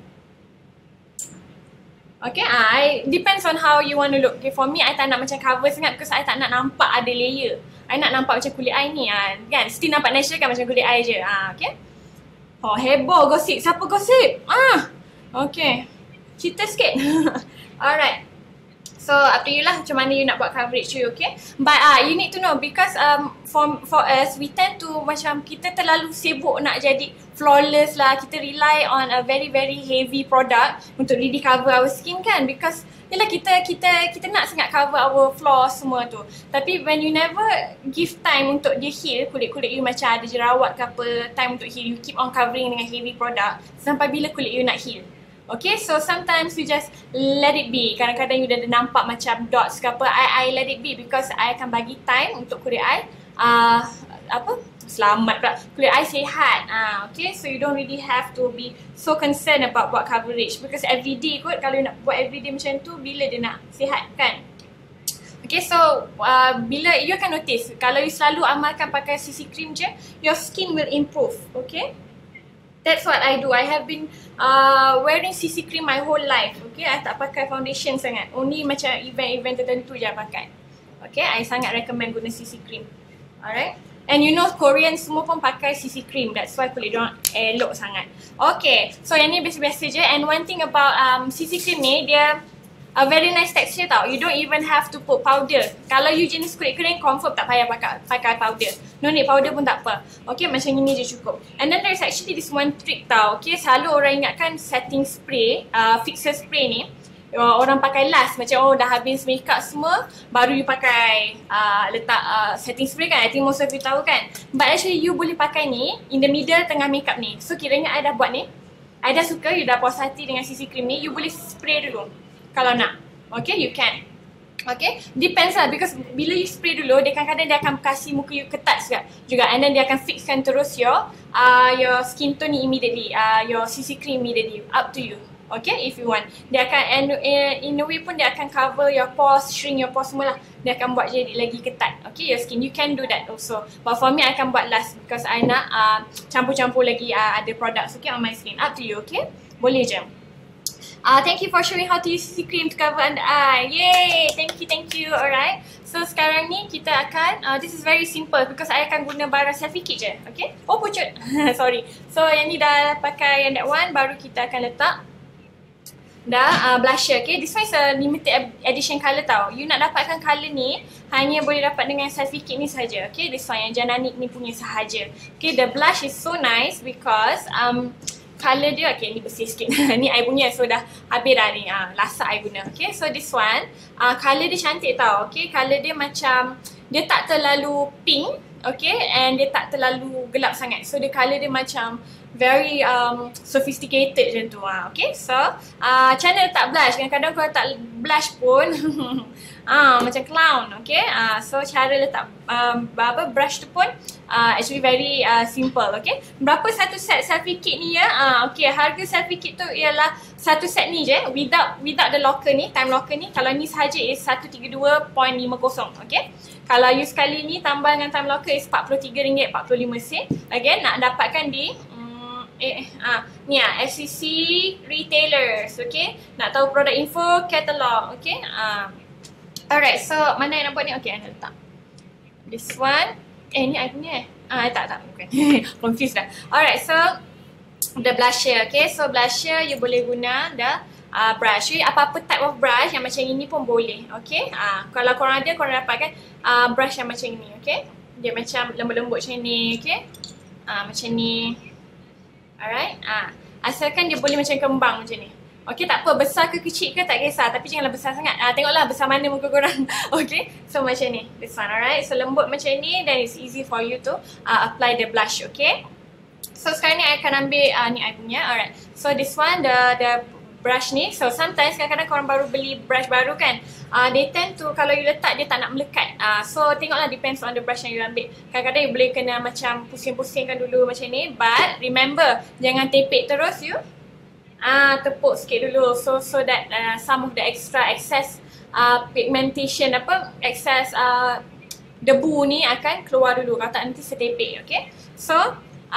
Okay, depends on how you want to look. Okay, for me, I tak nak macam cover sangat because I tak nak nampak ada layer. I nak nampak macam kulit I ni kan. Still nampak natural kan macam kulit I je. Okay. Heboh gosip. Siapa gosip? Okay. Cerita sikit. Alright. So up to you lah macam mana you nak buat coverage you, okay? But you need to know because for us, we tend to macam kita terlalu sibuk nak jadi flawless lah. Kita rely on a very heavy product untuk really cover our skin kan? Because yelah kita nak sangat cover our flaws semua tu. Tapi when you never give time untuk dia heal, kulit-kulit you macam ada jerawat ke apa, time untuk heal, you keep on covering dengan heavy product sampai bila kulit you nak heal. Okay, so sometimes you just let it be. Kadang-kadang you dah nampak macam dots ke apa, I let it be because I akan bagi time untuk kulit I selamat pula, kulit I sihat. Okay, so you don't really have to be so concerned about buat coverage because everyday kot, kalau you nak buat everyday macam tu, bila dia nak sihat kan? Okay, so bila you akan notice, kalau you selalu amalkan pakai CC cream je, your skin will improve, okay? That's what I do. I have been wearing CC cream my whole life. Okay, I tak pakai foundation sangat. Only macam event-event tertentu je I pakai. Okay, I sangat recommend guna CC cream. Alright. And you know Korean semua pun pakai CC cream. That's why kulit diorang elok sangat. Okay, so yang ni biasa-biasa je. And one thing about CC cream ni, dia a very nice texture tau. You don't even have to put powder. Kalau you jenis kulit kering, confirm tak payah pakai powder. No need powder pun tak apa. Okay, macam ini je cukup. And then there's actually this one trick tau. Okay, selalu orang ingatkan setting spray, fixer spray ni, orang pakai last. Macam dah habis makeup semua, baru you pakai letak setting spray kan. I think most of you tahu kan. But actually you boleh pakai ni in the middle tengah makeup ni. So kiranya I dah buat ni, I dah suka, you dah puas hati dengan CC cream ni, you boleh spray dulu. Kalau nak. Okay, you can. Okay, depends lah because bila you spray dulu, dia kadang-kadang dia akan kasih muka you ketat juga. And then dia akan fixkan terus your skin tone ni immediately, your CC cream immediately. Up to you. Okay, if you want. Dia akan, and in a way pun dia akan cover your pores, shrink your pores semua lah. Dia akan buat jadi lagi ketat. Okay, your skin. You can do that also. But for me, I akan buat last because I nak campur-campur lagi ada products, okay, on my skin. Up to you, okay? Boleh je. Thank you for showing how to use CC cream to cover under eye. Yay! Thank you. Alright. So sekarang ni kita akan, this is very simple because I akan guna barang selfie kit je. Okay? Oh pucut. Sorry. So yang ni dah pakai yang that one, baru kita akan letak blusher. Okay? This one is a limited edition colour tau. You nak dapatkan colour ni, hanya boleh dapat dengan selfie kit ni saja. Okay? This one yang JANNA ni punya sahaja. Okay? The blush is so nice because colour dia, okay ni bersih sikit. Ni I punya, so dah habis dah ni. Lasak I guna. Okay, so this one, colour dia cantik tau. Okay, colour dia macam, dia tak terlalu pink. Okay, and dia tak terlalu gelap sangat. So the colour dia macam very sophisticated macam tu. Okay, so macam mana letak blush? Kadang-kadang kalau tak blush pun macam clown. Okay, so cara letak brush tu pun actually very simple. Okay, berapa satu set selfie kit ni ya? Okay, harga selfie kit tu ialah satu set ni je without the locker ni, time locker ni. Kalau ni sahaja is 132.50. Okay, kalau you sekali ni tambah dengan time locker is RM43.45. Again, nak dapatkan di ni FCC Retailers. Okay, nak tahu produk info, catalog. Okay, alright, so mana yang nak buat ni? Okay, Ana letak this one. Ni I punya tak bukan. Confused dah. Alright, so the blusher. Okay, so blusher you boleh guna the brush. Apa-apa type of brush yang macam ini pun boleh. Okay, kalau korang ada, korang dapatkan brush yang macam ini. Okay, dia macam lembut-lembut macam ni. Okay, macam ni. Alright, asalkan dia boleh macam kembang macam ni. Okay, tak apa, besar ke kecil ke tak kisah, tapi janganlah besar sangat. Tengoklah besar mana muka korang. Okay, so macam ni, this one. Alright, so lembut macam ni, then it's easy for you to apply the blush. Okay, so sekarang ni I akan ambil ni I punya. Alright, so this one, the brush ni. So sometimes kadang-kadang korang baru beli brush baru kan, they tend to, kalau you letak dia tak nak melekat. So tengoklah, depends on the brush yang you ambil. Kadang-kadang you boleh kena macam pusing-pusingkan dulu macam ni. But remember, jangan tepek terus, you tepuk sikit dulu. So that some of the excess pigmentation, excess debu ni akan keluar dulu. Kalau tak nanti setepek. Okay, so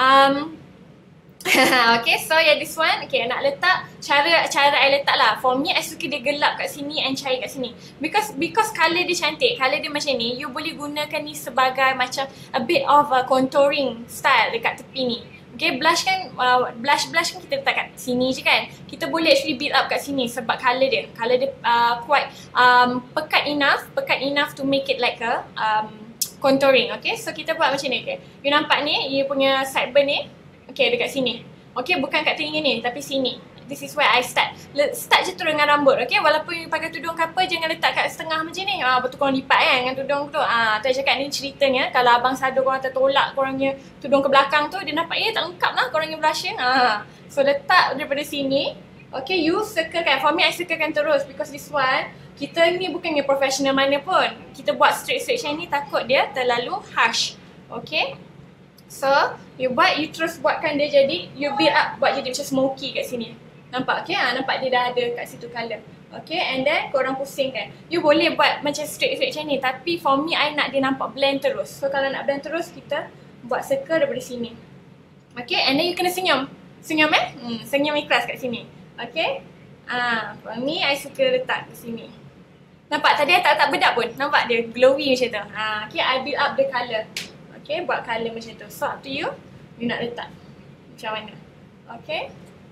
okay, so yeah, this one. Okay, nak letak, cara I letak lah. For me, I suka dia gelap kat sini and cair kat sini. Because colour dia cantik, colour dia macam ni, you boleh gunakan ni sebagai macam a bit of contouring style dekat tepi ni. Okay, blush kan, blush kan kita letak kat sini je kan. Kita boleh actually build up kat sini sebab colour dia quite pekat enough to make it like a contouring. Okay, so kita buat macam ni. Okay, you nampak ni, you punya sideburn ni. Okay, dekat sini. Okay, bukan kat telinga ni, tapi sini. This is where I start. Start je turun dengan rambut. Okay, walaupun you pakai tudung ke apa, jangan letak kat setengah macam ni. Betul korang lipat kan dengan tudung tu. Tu I cakap ni ceritanya. Kalau abang sado korang tertolak korangnya tudung ke belakang tu, dia nampak tak lengkap lah korangnya blusher. So letak daripada sini. Okay, you circlekan. For me, I circlekan terus because this one, kita ni bukannya professional mana pun. Kita buat straight macam ni, takut dia terlalu harsh. Okay, so you terus buatkan dia jadi, you build up, buat jadi macam smoky kat sini. Nampak? Okay, nampak dia dah ada kat situ colour. Okay, and then korang pusingkan. You boleh buat macam straight macam ni, tapi for me, I nak dia nampak blend terus. So kalau nak blend terus, kita buat circle daripada sini. Okay, and then you kena senyum. Senyum senyum ikhlas kat sini. Okay, for me, I suka letak kat sini. Nampak? Tadi I tak bedak pun. Nampak dia glowy macam tu. Okay, I build up the colour. Okay, buat colour macam tu. So up to you, you nak letak macam mana. Okay,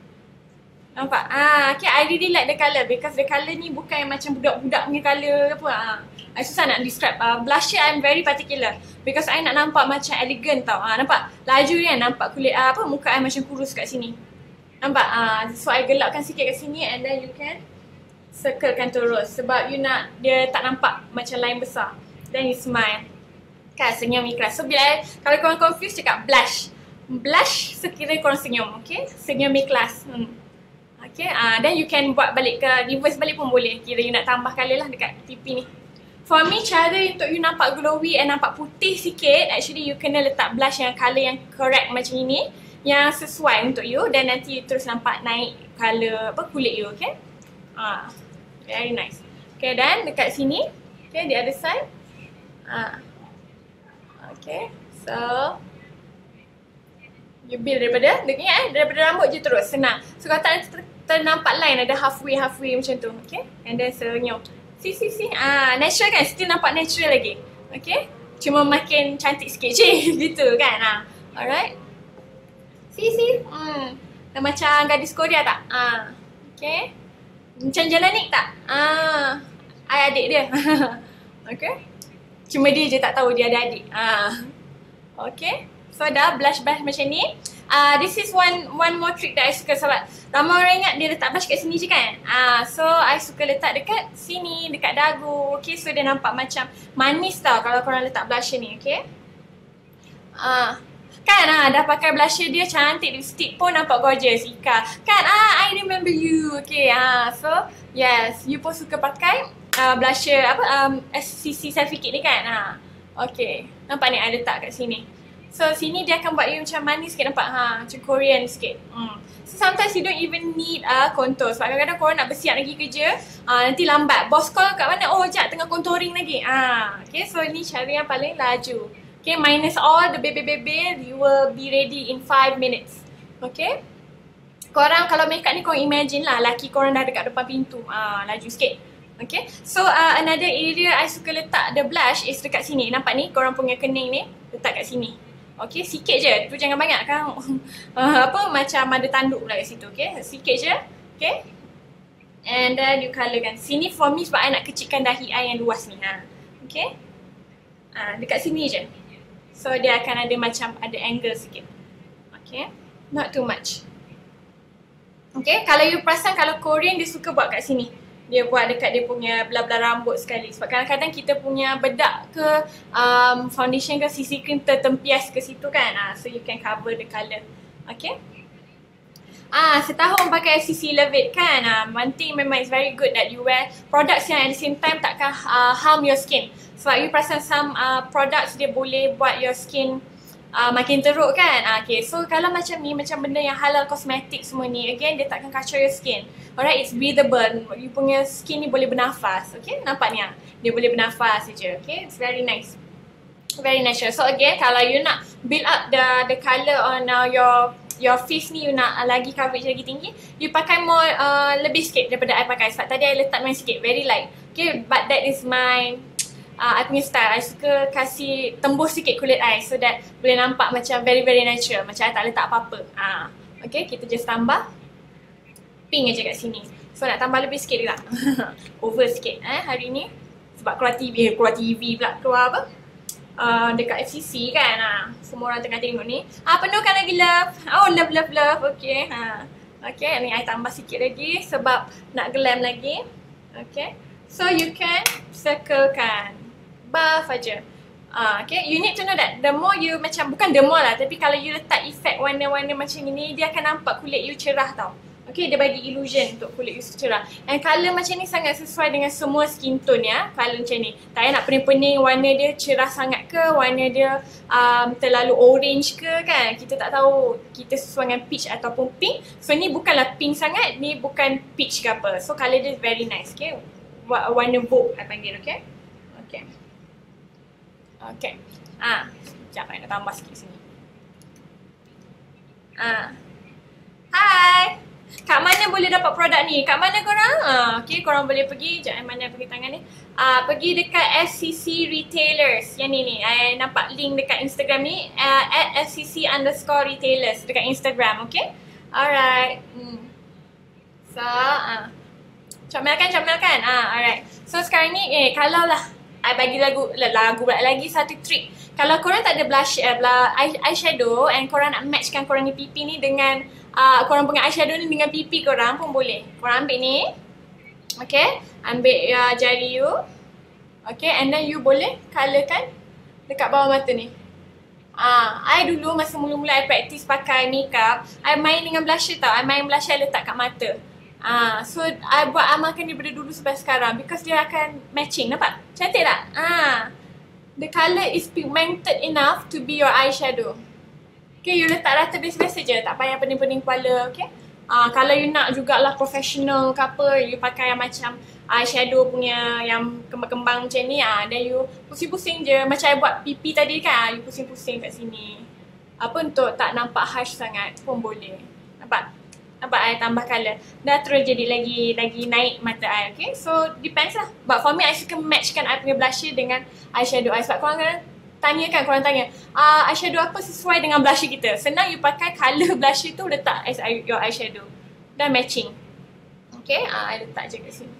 nampak? Okay, I really like the colour because the colour ni bukan macam budak-budak punya colour ke apa. I susah nak describe. Blusher I'm very particular because I nak nampak macam elegant tau. Nampak? Laju kan? Nampak kulit muka I macam kurus kat sini. Nampak? So I gelapkan sikit kat sini and then you can circlekan terus sebab you nak dia tak nampak macam line besar. Then you smile. Kan, senyum ikhlas. So bila kalau korang confused, cakap blush. Blush sekiranya korang senyum. Okay, senyum ikhlas. Okay, then you can buat balik ke, reverse balik pun boleh. Kira you nak tambah colour lah dekat pipi ni. For me, cara untuk you nampak glowy and nampak putih sikit, actually you kena letak blush yang colour yang correct macam ini, yang sesuai untuk you, dan nanti you terus nampak naik colour kulit you. Okay, very nice. Okay, dan dekat sini, okay, the other side. Okay, so you build daripada rambut je terus, senang. So kalau tak ternampak line, ada halfway macam tu. Okay, and then senyum. See. Natural kan? Still nampak natural lagi. Okay, cuma makin cantik sikit je. Gitu kan? Alright. See. Macam gadis Korea tak? Okay, macam JANNA tak? I adik dia. Okay, cuma dia je tak tahu dia ada adik. Okay, so dah blush macam ni. This is one more trick that I suka sebab ramai orang ingat dia letak blush kat sini je kan. So I suka letak dekat sini, dekat dagu. Okay, so dia nampak macam manis tau kalau korang letak blusher ni. Okay, Kan dah pakai blusher dia cantik, lipstick pun nampak gorgeous. Ika kan I remember you. Okay, so yes, you pun suka pakai blusher FCC Selfie Kit ni kan. Okay, nampak ni I letak kat sini. So sini dia akan buat you macam manis sikit, nampak macam Korean sikit. So sometimes you don't even need contour. Sebab kadang-kadang korang nak bersiap lagi kerja, nanti lambat. Bos call kat mana? Oh jap, tengah contouring lagi. Okay, so ni cara yang paling laju. Okay, minus all the baby, you will be ready in 5 minutes. Okay. Korang kalau makeup ni korang imagine lah, laki korang dah dekat depan pintu. Laju sikit. Okay. So another area I suka letak the blush is dekat sini. Nampak ni korang punya kening ni, letak kat sini. Okay, sikit je. Tu jangan banyak kan. Macam ada tanduk pula kat situ. Okay, sikit je. Okay. And then you colourkan. Sini for me sebab I nak kecilkan dahi I yang luas ni. Okay. Dekat sini je. So dia akan ada macam ada angle sikit. Okay. Not too much. Okay. Kalau you perasan kalau Korean dia suka buat kat sini. Dia buat dekat dia punya belah-belah rambut sekali. Sebab kadang-kadang kita punya bedak ke foundation ke CC cream tertempias ke situ kan. So you can cover the colour. Okay. Setahun pakai FCC Love It kan. One thing memang it's very good that you wear products yang at the same time takkan harm your skin. Sebab you perasan some products dia boleh buat your skin makin teruk kan. Okay, so kalau macam ni, macam benda yang halal kosmetik semua ni, again dia takkan kacau your skin. Alright, it's breathable. You punya skin ni boleh bernafas. Okay, nampak ni dia boleh bernafas saja. Okay, it's very nice. Very natural. So again, kalau you nak build up the colour on your face ni, you nak lagi coverage lagi tinggi, you pakai more lebih sikit daripada I pakai. Sebab tadi I letak main sikit, very light. Okay, but that is my I punya style. I suka kasih tembus sikit kulit I so that boleh nampak macam very natural. Macam I tak letak apa-apa. Okay, kita just tambah pink je kat sini. So nak tambah lebih sikit juga. Over sikit hari ni. Sebab keluar TV pula. Keluar apa? Dekat FCC kan. Semua orang tengah tengok ni. Penuhkan lagi love. Oh, love. Okay. Okay, ni I tambah sikit lagi sebab nak glam lagi. Okay. So you can circlekan. Buff aja. Okay, you need to know that the more you macam, bukan the more lah, tapi kalau you letak efek warna-warna macam ni, dia akan nampak kulit you cerah tau. Okay, dia bagi illusion untuk kulit you cerah. And colour macam ni sangat sesuai dengan semua skin tone ya. Colour macam ni. Tak payah nak pening-pening warna dia cerah sangat ke, warna dia terlalu orange ke kan. Kita tak tahu kita sesuai dengan peach ataupun pink. So ni bukanlah pink sangat, ni bukan peach ke apa. So colour dia very nice. Okay, warna Vogue I panggil. Okay. Okay. Okay. Sekejap I nak tambah sikit sini. Hai. Kat mana boleh dapat produk ni? Kat mana korang? Okay, korang boleh pergi. Sekejap mana pergi tangan ni. Pergi dekat FCC Retailers. Yang ni. I nampak link dekat Instagram ni. At FCC_retailers. Dekat Instagram. Okay. Alright. So, comelkan. Alright. So sekarang ni, kalau lah I bagi lagu lagi satu trick. Kalau korang tak ada blush eyeshadow and korang nak matchkan korang ni pipi ni dengan korang punya eyeshadow ni dengan pipi korang pun boleh. Korang ambil ni. Okay. Ambil jari you. Okay. And then you boleh colourkan dekat bawah mata ni. I dulu masa mula-mula I practice pakai makeup, I main dengan blusher tau. I main blusher letak kat mata. So I buat amalkan daripada dulu sampai sekarang because dia akan matching. Nampak? Cantik tak? The colour is pigmented enough to be your eyeshadow. Okay, you letak rata biasa-biasa je. Tak payah pening-pening kepala. Okay. Kalau you nak jugalah professional ke apa, you pakai yang macam eyeshadow punya yang kembang-kembang macam ni. Then you pusing-pusing je. Macam I buat pipi tadi kan. You pusing-pusing kat sini. Untuk tak nampak harsh sangat pun boleh. Nampak? Nampak I tambah colour. Dah terus jadi lagi naik mata I. Okay. So depends lah. But for me I suka matchkan I punya blusher dengan eyeshadow I. Sebab korang korang tanya eyeshadow apa sesuai dengan blusher kita. Senang, you pakai colour blusher tu letak as your eyeshadow. Dah matching. Okay. I letak je kat sini.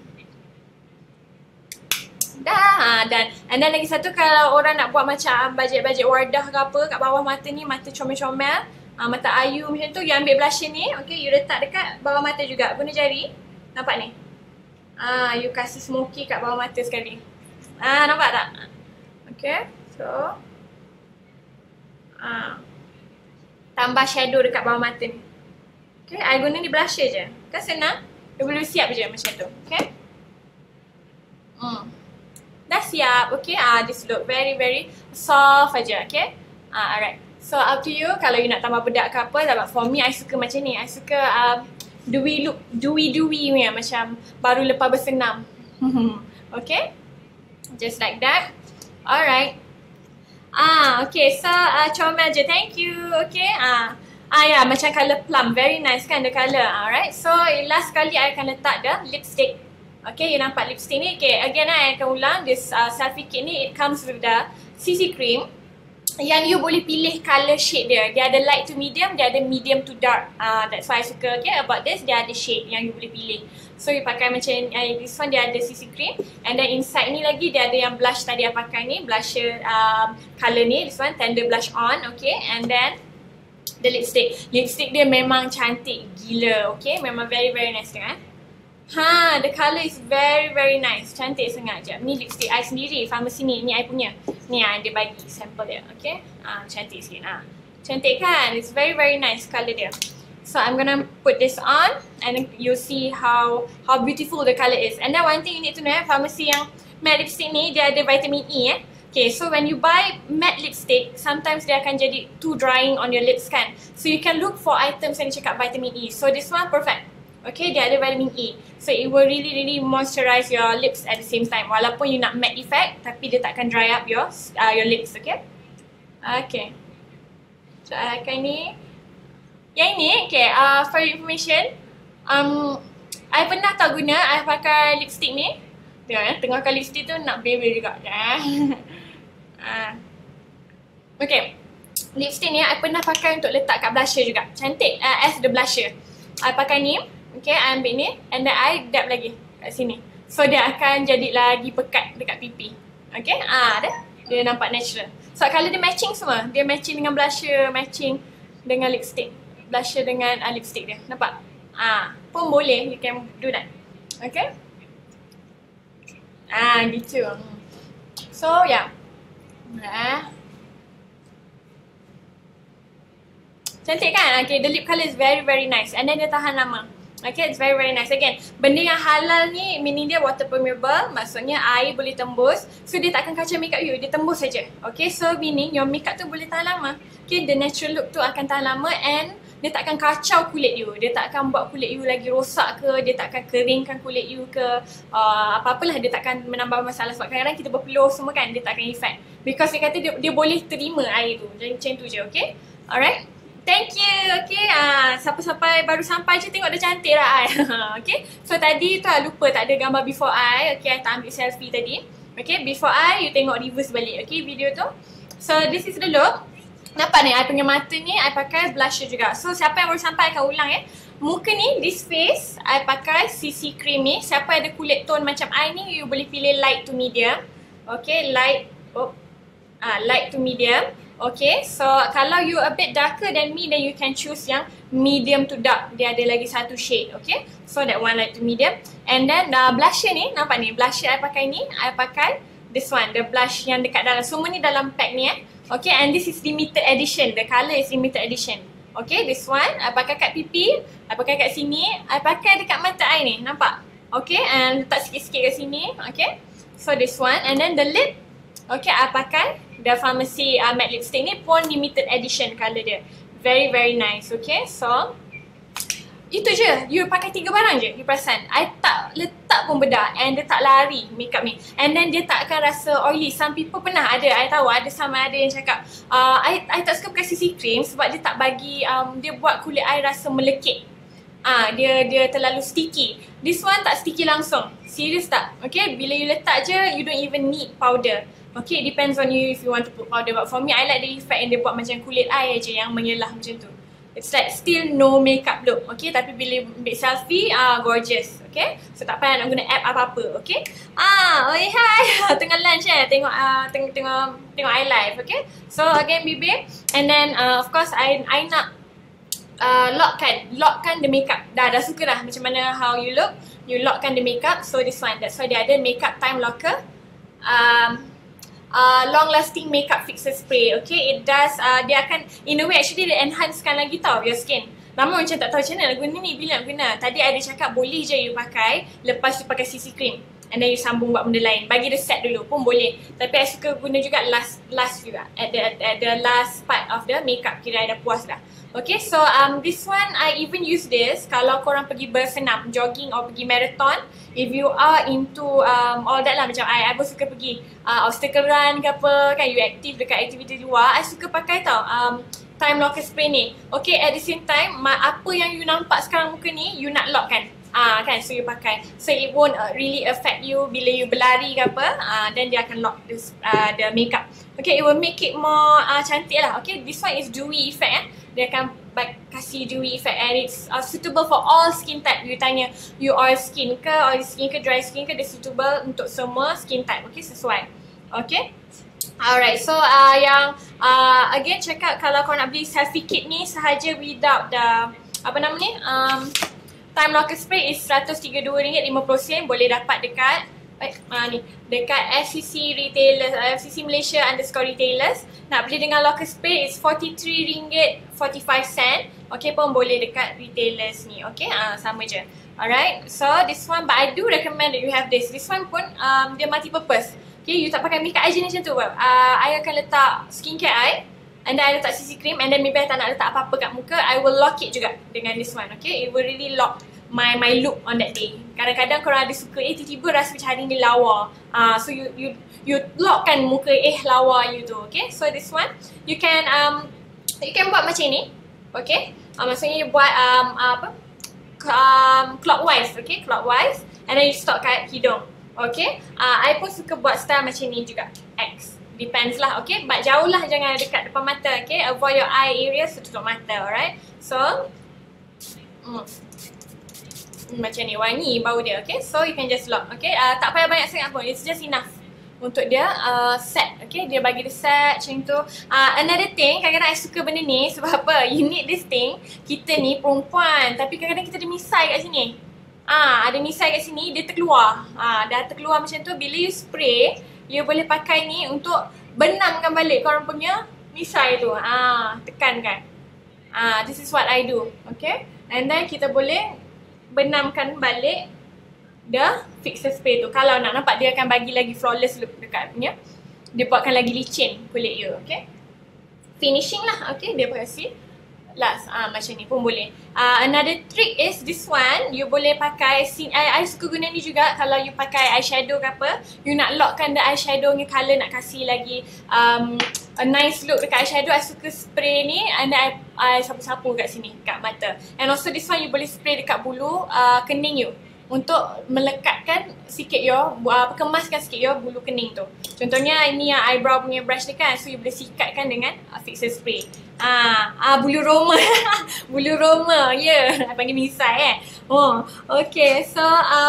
Dah. And then lagi satu, kalau orang nak buat macam bajet-bajet wardah ke apa kat bawah mata ni, mata comel-comel, mata ayu macam tu, you ambil blusher ni, okay, you letak dekat bawah mata juga guna jari. Nampak ni? You kasih smoky kat bawah mata sekali. Nampak tak? Okay, so Tambah shadow dekat bawah mata ni. Okay, I guna ni blusher je. Kan senang? Dia boleh siap je macam tu. Okay. Dah siap. Okay, this look very soft aja. Okay. Alright. So up to you kalau you nak tambah bedak ke apa. But for me, I suka macam ni. I suka dewy look, dewy punya macam baru lepas bersenam. Okay. Just like that. Alright. Okay. So comel je. Thank you. Okay. Ya, macam colour plum. Very nice kan the colour. Alright. So last kali I akan letak the lipstick. Okay, you nampak lipstick ni. Okay, again I akan ulang. This selfie kit ni, it comes with the CC cream. Yang you boleh pilih colour shade dia. Dia ada light to medium, dia ada medium to dark. That's why I suka about this. Dia ada shade yang you boleh pilih. So you pakai macam this one, dia ada CC cream. And then inside ni lagi dia ada yang blush tadi I pakai ni. Blusher colour ni. This one tender blush on. Okay, and then the lipstick. Lipstick dia memang cantik gila. Okay, memang very nice kan. The colour is very nice. Cantik sangat je. Ni lipstick I sendiri, Farmasi ni. Ni I punya. Ni dia bagi sampel dia. Okay. Cantik sikit. Cantik kan? It's very nice colour dia. So I'm gonna put this on and then you'll see how beautiful the colour is. And then one thing you need to know, Farmasi yang matte lipstick ni dia ada vitamin E Okay, so when you buy matte lipstick, sometimes dia akan jadi too drying on your lips kan. So you can look for items yang cakap vitamin E. So this one perfect. Okay, dia ada vitamin E. So it will really moisturize your lips at the same time. Walaupun you nak matte effect, tapi dia takkan dry up your lips, okay? Okay. So I akan ni. Yang ni, okay, for your information, I pernah tak guna, I pakai lipstick ni. Tengok tengahkan lipstick tu nak bebel juga. Okay. Lipstick ni I pernah pakai untuk letak kat blusher juga. Cantik as the blusher. I pakai ni. Okay, I ambil ni and then I dab lagi kat sini. So dia akan jadi lagi pekat dekat pipi. Okay, dia nampak natural. So colour dia matching semua. Dia matching dengan blusher, matching dengan lipstick. Blusher dengan lipstick dia. Nampak? Pun boleh, you can do that. Okay. Gitu. So yeah. Cantik kan? Okay, the lip colour is very nice. And then dia tahan lama. Okay, it's very nice. Again, benda yang halal ni meaning dia water permeable. Maksudnya air boleh tembus. So dia tak akan kacau makeup you. Dia tembus saja. Okay, so meaning your makeup tu boleh tahan lama. Okay, the natural look tu akan tahan lama and dia tak akan kacau kulit you. Dia tak akan buat kulit you lagi rosak ke. Dia tak akan keringkan kulit you ke. Apa-apalah, dia tak akan menambah masalah. Sebab kadang-kadang kita berpeluh semua kan, dia tak akan effect. Because dia kata dia boleh terima air tu. Jadi macam tu je, okay? Alright? Thank you. Okay, siapa-siapa baru sampai je tengok dah cantik lah. Okay, so tadi tu lupa tak ada gambar before I. Okay, I tak ambil selfie tadi. Okay, before I, you tengok reverse balik. Okay, video tu. So this is the look. Nampak ni, I punya mata ni, I pakai blusher juga. So siapa yang baru sampai, I akan ulang Muka ni, this face, I pakai CC cream ni. Siapa ada kulit tone macam I ni, you boleh pilih light to medium. Okay, light to medium. Okay, so kalau you a bit darker than me, then you can choose yang medium to dark. Dia ada lagi satu shade, okay? So that one light to medium. And then blusher ni, nampak ni, blusher I pakai ni, I pakai this one, the blush yang dekat dalam. Semua ni dalam pack ni Okay, and this is limited edition. The colour is limited edition. Okay, this one, I pakai kat pipi, I pakai kat sini, I pakai dekat mata I ni, nampak? Okay, and letak sikit-sikit kat sini, okay? So this one, and then the lip, okay, I pakai the Farmasi matte lipstick ni pun limited edition colour dia. Very nice, okay? So itu je, you pakai 3 barang je, you perasan. I tak letak pun bedak and dia tak lari makeup ni. And then dia tak akan rasa oily. Some people pernah ada, I tahu ada yang cakap I tak suka pakai CC cream sebab dia tak bagi, dia buat kulit I rasa melekit. Dia terlalu sticky. This one tak sticky langsung. Serius tak? Okay, bila you letak je, you don't even need powder. Okay, it depends on you if you want to put powder. But for me, I like the effect yang dia buat macam kulit I je yang menyelah macam tu. It's like still no makeup look, okay? Tapi bila ambil selfie, gorgeous, okay? So tak payah nak guna app apa-apa, okay? Oi hai, tengah lunch tengok I live, okay? So again, baby, and then of course I nak lockkan the makeup. Dah suka dah macam mana how you look, you lockkan the makeup. So this one, that's why dia ada makeup time locker. long lasting makeup fixer spray. Okay, it does, dia akan in a way actually dia enhancekan lagi tau your skin. Lama macam tak tahu macam mana nak guna ni, bila nak guna. Tadi ada cakap boleh je you pakai lepas you pakai CC cream and then you sambung buat benda lain. Bagi dia set dulu pun boleh. Tapi I suka guna juga last juga, at the last part of the makeup, kira I dah puas dah. Okay, so this one I even use this kalau korang pergi bersenam, jogging or pergi marathon. If you are into all that lah, macam I pun suka pergi obstacle run ke apa kan, you aktif dekat aktiviti luar, I suka pakai tau time locker spray ni. Okay, at the same time, apa yang you nampak sekarang muka ni, you nak lock kan? Kan, so you pakai. So it won't really affect you bila you berlari ke apa, then dia akan lock this, the makeup. Okay, it will make it more cantik lah. Okay, this one is dewy effect Dia akan kasih dewy effect and it's suitable for all skin type. You tanya, you oil skin ke, dry skin ke, dia suitable untuk semua skin type. Okay, sesuai. Okay. Alright, so yang again check out kalau kau nak beli selfie kit ni sahaja without the apa nama ni time locker spray is RM132.50, boleh dapat dekat ni dekat FCC retailers, FCC Malaysia _retailers. Nak beli dengan locker spray is RM43.45. Okay, pun boleh dekat retailers ni. Okay, sama je. Alright, so this one, but I do recommend that you have this. This one pun dia multi purpose. Okay, you tak pakai makeup je macam tu. I akan letak skincare I, and then I letak CC cream, and then maybe I tak nak letak apa-apa kat muka, I will lock it juga dengan this one. Okay, it will really lock my look on that day. Kadang-kadang korang ada suka tiba-tiba rasa macam hari ni lawa, so you lockkan muka lawa you tu. Okay, so this one you can buat macam ni. Okay, maksudnya you buat clockwise. Okay, clockwise, and then you stop kat hidung. Okay, I pun suka buat style macam ni juga, X, depends lah. Okay, but jauh lah, jangan dekat depan mata. Okay, avoid your eye area, so tutup mata. Alright, so macam ni, wangi bau dia. Okay, so you can just lock. Okay, tak payah banyak sangat pun, it's just enough untuk dia set. Okay, dia bagi dia set macam tu. Another thing, kadang-kadang I suka benda ni sebab apa, you need this thing. Kita ni perempuan, tapi kadang-kadang kita ada misai kat sini. Ada misai kat sini, dia terkeluar. Dah terkeluar macam tu, bila you spray, you boleh pakai ni untuk benamkan balik korang punya misai tu. Tekankan. This is what I do. Okay, and then kita boleh benamkan balik the fixer spray tu. Kalau nak nampak, dia akan bagi lagi flawless look dekat punya. Dia buatkan lagi licin kulit you. Okay, finishing lah. Okay, dia kasi last macam ni pun boleh. Another trick is this one, you boleh pakai I suka guna ni juga kalau you pakai eyeshadow ke apa, you nak lockkan the eyeshadow ni colour, nak kasih lagi a nice look dekat eyeshadow. I suka spray ni and then I sapu-sapu kat sini, kat mata. And also this one you boleh spray dekat bulu kening you untuk melekatkan sikit kemaskan sikit bulu kening tu. Contohnya ini yang eyebrow punya brush ni kan, so you boleh sikatkan dengan fixer spray. Bulu roma. Bulu roma, I panggil misai okay, so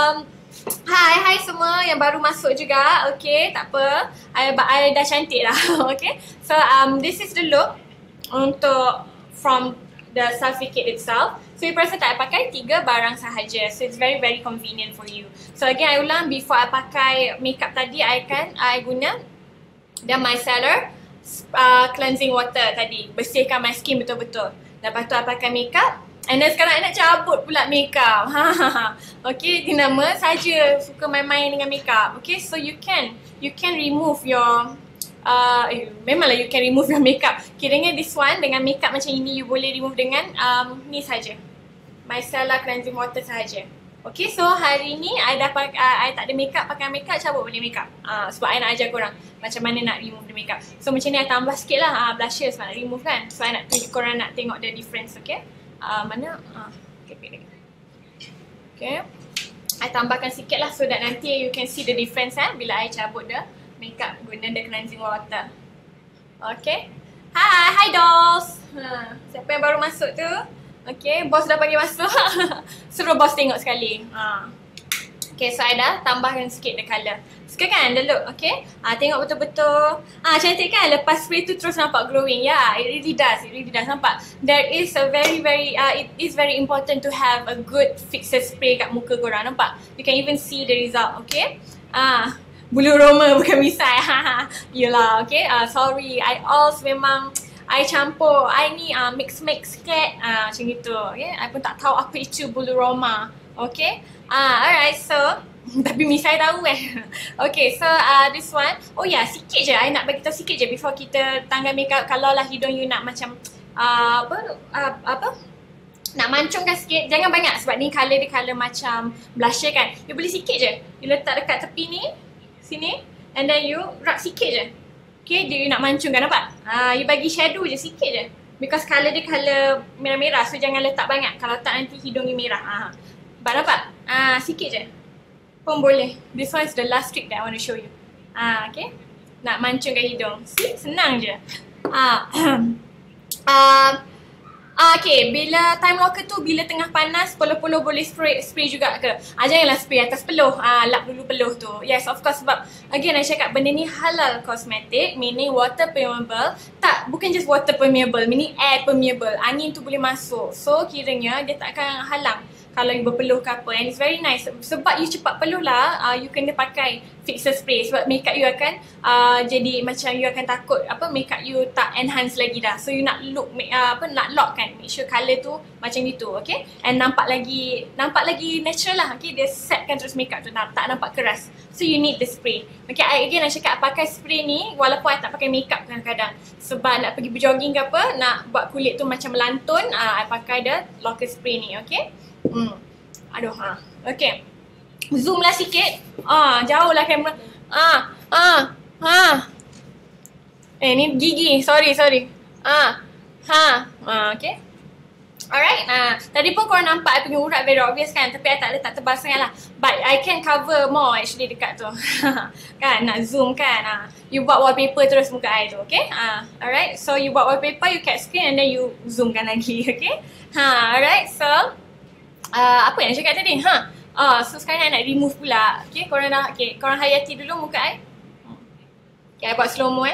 Hai semua yang baru masuk juga. Okay, tak apa, I dah cantik dah. Okay, so this is the look untuk from the selfie kit itself. So you perasa tak, I pakai 3 barang sahaja. So it's very very convenient for you. So again, I ulang, before I pakai makeup tadi, I guna the micellar cleansing water tadi, bersihkan my skin betul-betul. Lepas tu I pakai makeup, and then sekarang I nak cabut pula makeup. Okay, di nama saja suka main-main dengan makeup. Okay, so you can remove your memanglah you can remove your makeup. Kiranya this one dengan makeup macam ini, you boleh remove dengan ni saja, micellar cleansing water sahaja. Okay, so hari ni I dah I tak ada makeup, pakai makeup, cabut balik makeup. Sebab I nak ajar korang macam mana nak remove the makeup. So macam ni I tambah sikit lah blusher sebab nak remove kan. So I nak tunjuk korang, nak tengok the difference. Okay, mana okay, I tambahkan sikit lah so that nanti you can see the difference bila I cabut the makeup guna the cleansing water. Okay, hi dolls. Siapa yang baru masuk tu? Okay, bos dah panggil masuk. Suruh bos tengok sekali. Okay, so I dah tambahkan sikit the colour. Suka kan the look? Okay, tengok betul-betul. Cantik kan? Lepas spray tu terus nampak glowing. Yeah, it really does. It really does. Nampak? There is a it is very important to have a good fixer spray kat muka korang. Nampak? You can even see the result. Okay, bulu roma bukan misai. Yelah, okay. Sorry, I also memang I campur. I ni mix sikit. Macam gitu. Okay. I pun tak tahu apa itu bulu roma. Okay. Alright, so tapi misai tahu Okay, so this one. Oh ya, sikit je. I nak bagi tahu sikit je before kita tanggal makeup. Kalau lah hidung you nak macam nak mancungkan sikit, jangan banyak sebab ni colour dia colour macam blusher kan. You boleh sikit je. You letak dekat tepi ni, sini, and then you rub sikit je. Okay, dia you nak mancungkan, nampak? You bagi shadow je sikit je. Because colour dia colour merah-merah, so jangan letak banyak. Kalau tak nanti hidung you merah. Nampak? Sikit je. Pun boleh. This one is the last trick that I want to show you. Okay. Nak mancungkan hidung. See? Senang je. Okay, bila time locker tu bila tengah panas, peluh-peluh boleh spray juga ke? Janganlah spray atas peluh, lap dulu peluh tu. Yes, of course, sebab again I cakap benda ni halal cosmetic, meaning water permeable. Tak, bukan just water permeable, meaning air permeable. Angin tu boleh masuk. So kiranya dia tak akan halang kalau you berpeluh ke apa, and it's very nice. Sebab you cepat peluh lah, you kena pakai fixer spray sebab makeup you akan jadi macam you akan takut makeup you tak enhance lagi dah. So you nak look nak lock kan, make sure colour tu macam gitu, okay? And nampak lagi natural lah, okay? Dia setkan terus makeup tu, tak nampak keras. So you need the spray. Okay, again I cakap pakai spray ni walaupun I tak pakai makeup kadang-kadang. Sebab nak pergi berjogging ke apa, nak buat kulit tu macam melantun, I pakai the locker spray ni, okay? Aduh, okay. Zoom lah sikit. Jauh lah kamera. Ni gigi. Sorry. Okay. Alright. Tadi pun korang nampak I punya urat very obvious kan. Tapi I tak letak tebal sangat lah. But I can cover more actually dekat tu. Kan, nak zoom kan. You buat wallpaper terus muka I tu, okay? Alright. So you buat wallpaper, you cat screen and then you zoomkan lagi, okay? Alright. So apa yang nak cakap tadi? So sekarang I nak remove pula. Okay, korang hayati dulu muka I. Okay, I buat slow mo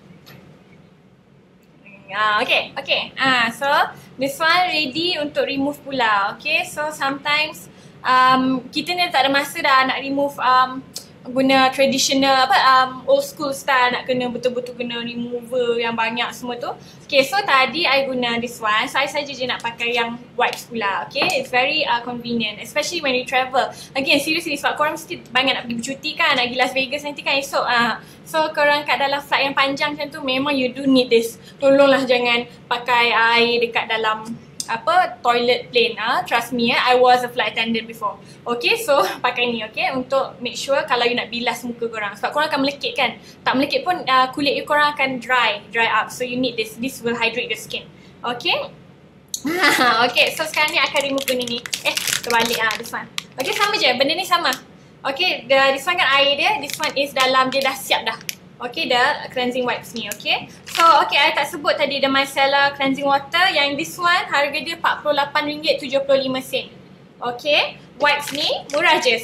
Okay. So this one ready untuk remove pula. Okay, so sometimes kita ni tak ada masa dah nak remove guna traditional old school style, nak kena betul-betul kena remover yang banyak semua tu. Okay, so tadi I guna this one. So I saja je nak pakai yang wipes pula. Okay, it's very convenient especially when you travel. Again, seriously sebab korang mesti banyak nak pergi bercuti kan, nak pergi Las Vegas nanti kan esok. So korang kat dalam flight yang panjang macam tu, memang you do need this. Tolonglah jangan pakai air dekat dalam toilet plane. Trust me, I was a flight attendant before. Okay, so pakai ni, okay, untuk make sure kalau you nak bilas muka korang. Sebab korang akan melekit kan. Tak melekit pun kulit you korang akan dry up. So you need this. This will hydrate the skin. Okay. Okay, so sekarang ni akan remove benda ni. Terbalik this one. Okay, sama je. Benda ni sama. Okay, this one kan air dia. This one is dalam, dia dah siap dah. Okay, the cleansing wipes ni, okay. So, okay, I tak sebut tadi the micellar cleansing water. Yang this one, harga dia RM48.75. Okay, wipes ni murah je,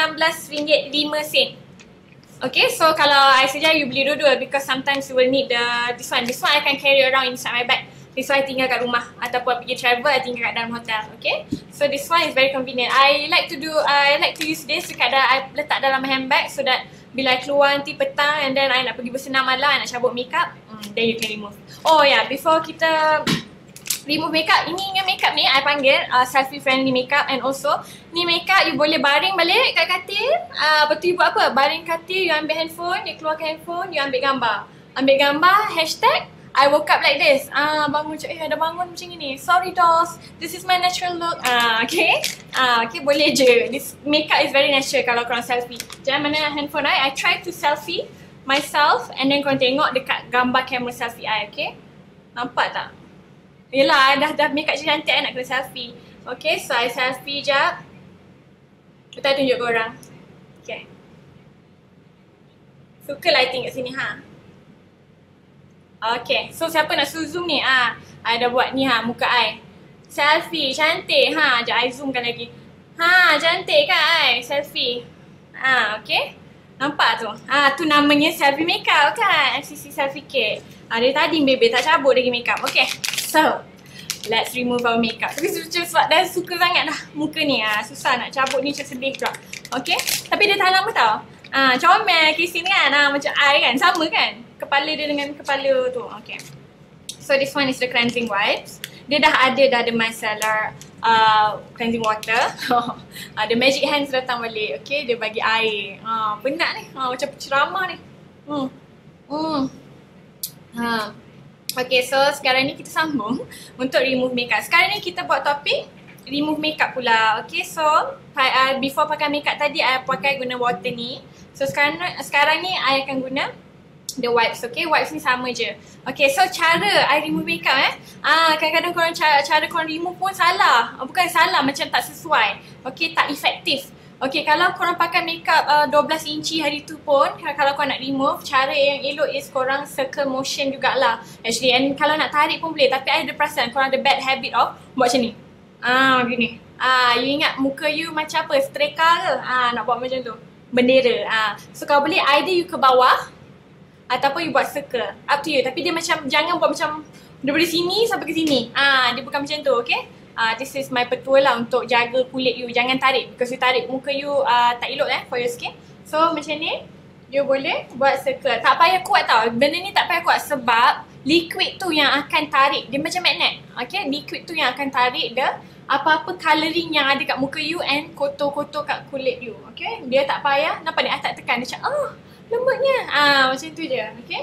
RM19.05. Okay, so kalau I suggest you beli dua-dua because sometimes you will need this one. This one I can carry around inside my bag. This one I tinggal kat rumah ataupun pergi travel, I tinggal kat dalam hotel. Okay, so this one is very convenient. I like to use this dekat I letak dalam handbag so that bila I keluar nanti petang and then I nak pergi bersenam malam, I nak cabut makeup, then you can remove. Oh yeah, before kita remove makeup, ini yang makeup ni I panggil selfie friendly makeup. And also ni makeup you boleh baring balik kat katil. Lepas tu you buat apa? Baring katil, you ambil handphone, you keluarkan handphone, you ambil gambar, hashtag I woke up like this. Bangun macam ada bangun macam ni. Sorry dolls, this is my natural look. Okay. Okay, boleh je. This makeup is very natural kalau korang selfie. Jangan mana handphone I try to selfie myself and then korang tengok dekat gambar kamera selfie I, okay? Nampak tak? Yelah, dah makeup cantik I nak kena selfie. Okay, so I selfie jap. Kita tunjuk korang. Okay. Suka lighting kat sini Okay, so siapa nak zoom ni? I dah buat ni muka I. Selfie, cantik Sekejap I zoomkan lagi. Cantik kan I? Selfie. Okay. Nampak tu? Tu namanya selfie makeup kan? FCC selfie kit. Dari tadi baby tak cabut lagi makeup. Okay, so let's remove our makeup. Tapi sebab dah suka sangat dah muka ni. Susah nak cabut ni macam sedih pula. Okay, tapi dia tahan lama tau. Comel Casey ni kan. Macam I kan. Sama kan. Kepala dia dengan kepala tu. Okay. So this one is the cleansing wipes. Dia dah ada micellar cleansing water. The magic hands datang balik. Okay, dia bagi air. Penat ni. Macam ceramah ni. Okay, so sekarang ni kita sambung untuk remove makeup. Sekarang ni kita buat topik remove makeup pula. Okay, so before pakai makeup tadi, I pakai guna water ni. So sekarang ni I akan guna the wipes. Okay, wipes ni sama je. Okay, so cara I remove makeup kadang-kadang korang cara korang remove pun salah. Bukan salah, macam tak sesuai. Okay, tak efektif. Okay, kalau korang pakai makeup 12 inci hari tu pun, kalau korang nak remove, cara yang elok is korang circle motion jugalah. Actually, and kalau nak tarik pun boleh. Tapi I ada perasan korang ada bad habit of buat macam ni. Gini. You ingat muka you macam apa? Streka ke? Nak buat macam tu. Bendera. So kalau boleh, either you ke bawah ataupun you buat circle. Up to you. Tapi dia macam, jangan buat macam daripada sini sampai ke sini. Dia bukan macam tu, okay? This is my petua lah untuk jaga kulit you. Jangan tarik. Because you tarik muka you tak elok for your skin. So macam ni, you boleh buat circle. Tak payah kuat tau. Benda ni tak payah kuat sebab liquid tu yang akan tarik. Dia macam magnet. Okay, liquid tu yang akan tarik the apa-apa colouring yang ada kat muka you and kotor-kotor kat kulit you. Okay, dia tak payah. Nampak ni, I tak tekan. Dia macam, lembutnya. Macam tu je. Okay.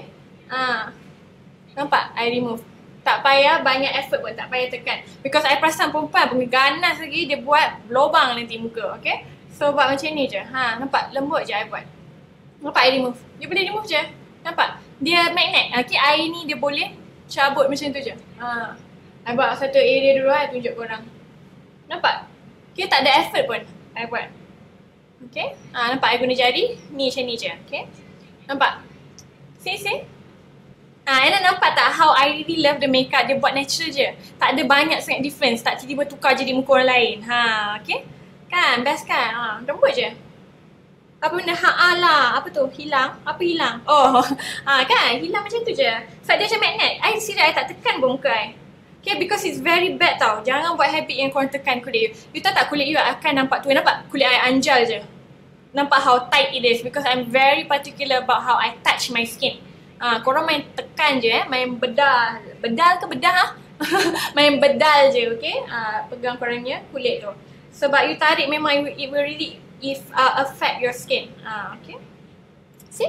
Nampak? I remove. Tak payah banyak effort pun, tak payah tekan. Because I perasan perempuan pun ganas lagi, dia buat lubang nanti muka, okay? So buat macam ni je. Nampak? Lembut je I buat. Nampak I remove? Dia boleh remove je. Nampak? Dia magnet. Okay, air ni dia boleh cabut macam tu je. I buat satu area dulu, I tunjuk korang. Nampak? Okay, tak ada effort pun I buat. Okay? Nampak I guna jari? Ni macam ni je, okay? Nampak? See? Ella nampak tak how I really love the makeup. Dia buat natural je. Tak ada banyak sangat difference. Tak tiba-tiba tukar jadi muka orang lain. Okay? Kan? Best kan? Lembut je. Apa benda? Lah. Apa tu? Hilang? Apa hilang? Kan? Hilang macam tu je. Sebab dia macam magnet. I serius, I tak tekan pun muka I. Okay? Because it's very bad tau. Jangan buat habit yang korang tekan kulit you. You tahu tak kulit you akan nampak tu. Nampak kulit I anjal je. Nampak how tight it is. Because I'm very particular about how I touch my skin. Korang main tekan je main bedal. Bedal ke bedah? Main bedal je, okay? Pegang korangnya kulit tu. Sebab you tarik memang it will really affect your skin. Okay? See?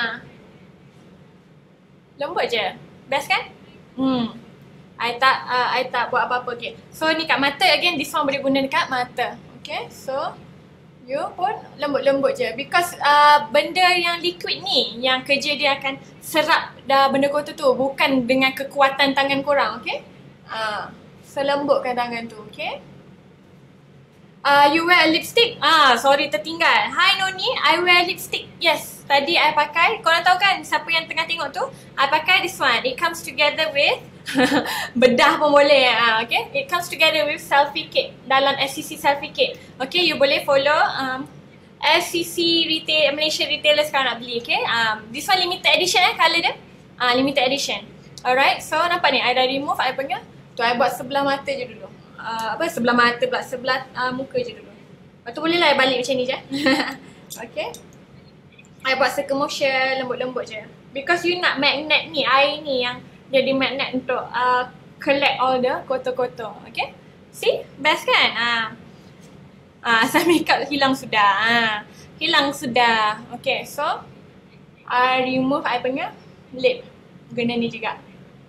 Lembut je. Best kan? I tak buat apa-apa, okay? So ni kat mata, again this one boleh guna dekat mata. Okay? So you pun lembut-lembut je. Because benda yang liquid ni, yang kerja dia akan serap dah benda kotor tu. Bukan dengan kekuatan tangan korang, okay? Selembutkan tangan tu, okay? You wear a lipstick? Sorry tertinggal. Hi Noni, I wear lipstick. Yes, tadi I pakai. Korang tahu kan siapa yang tengah tengok tu? I pakai this one. It comes together with bedah pun boleh, okay? It comes together with SELFIE kit dalam FCC SELFIE kit. Okay, you boleh follow FCC retail, Malaysia retailer sekarang nak beli, okay? This one limited edition colour dia. Limited edition. Alright, so nampak ni, I dah remove, I punya. Tu, I buat sebelah mata je dulu. Sebelah mata pula, sebelah muka je dulu. Lepas tu boleh lah I balik macam ni je. Okay. I buat circle motion, lembut-lembut je. Because you nak magnet ni, air ni yang jadi magnet untuk collect all the kotor-kotor. Okay? See? Best kan? Asal makeup hilang sudah. Hilang sudah. Okay, so I remove I punya lip. Guna ni juga.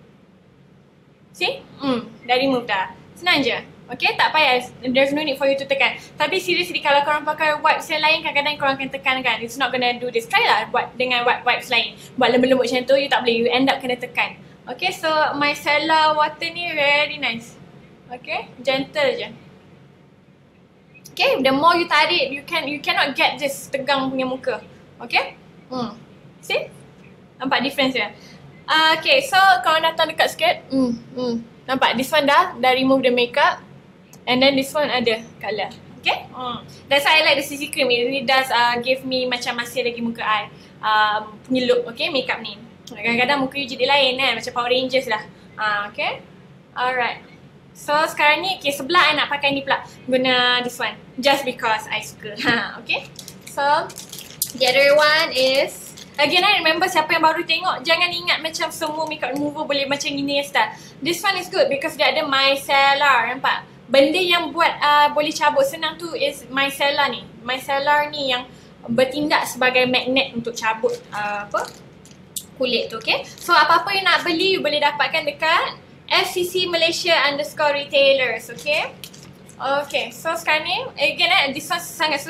See? Dah remove dah. Senang je. Okay? Tak payah. There's no need for you to tekan. Tapi seriously, kalau korang pakai wipes yang lain, kadang-kadang korang akan tekan kan. It's not gonna do this. Try lah buat dengan wipes lain. Buat lembut-lembut macam tu, you tak boleh. You end up kena tekan. Okay, so micellar water ni very nice. Okay, gentle je. Okay, the more you tarik, you cannot get this tegang punya muka. Okay? See? Nampak difference dia? Okay, so kalau datang dekat sikit, nampak this one dah remove the makeup. And then this one ada colour. Okay? That's why I like the CC cream. It really does give me macam masih lagi muka I punya look, okay, makeup ni. Kadang-kadang muka you jadi lain kan, macam Power Rangers lah. Okay? Alright. So sekarang ni, okay, sebelah I nak pakai ni pula. Guna this one. Just because I suka. Okay? So, The other one is, again I remember siapa yang baru tengok, jangan ingat macam semua makeup remover boleh macam gini style. This one is good because dia ada micellar, nampak? Benda yang buat boleh cabut senang tu is micellar ni. Micellar ni yang bertindak sebagai magnet untuk cabut kulit tu, okay? So apa-apa yang nak beli, you boleh dapatkan dekat FCC Malaysia _retailers, okay? Okay, so sekarang ni, again this one sangat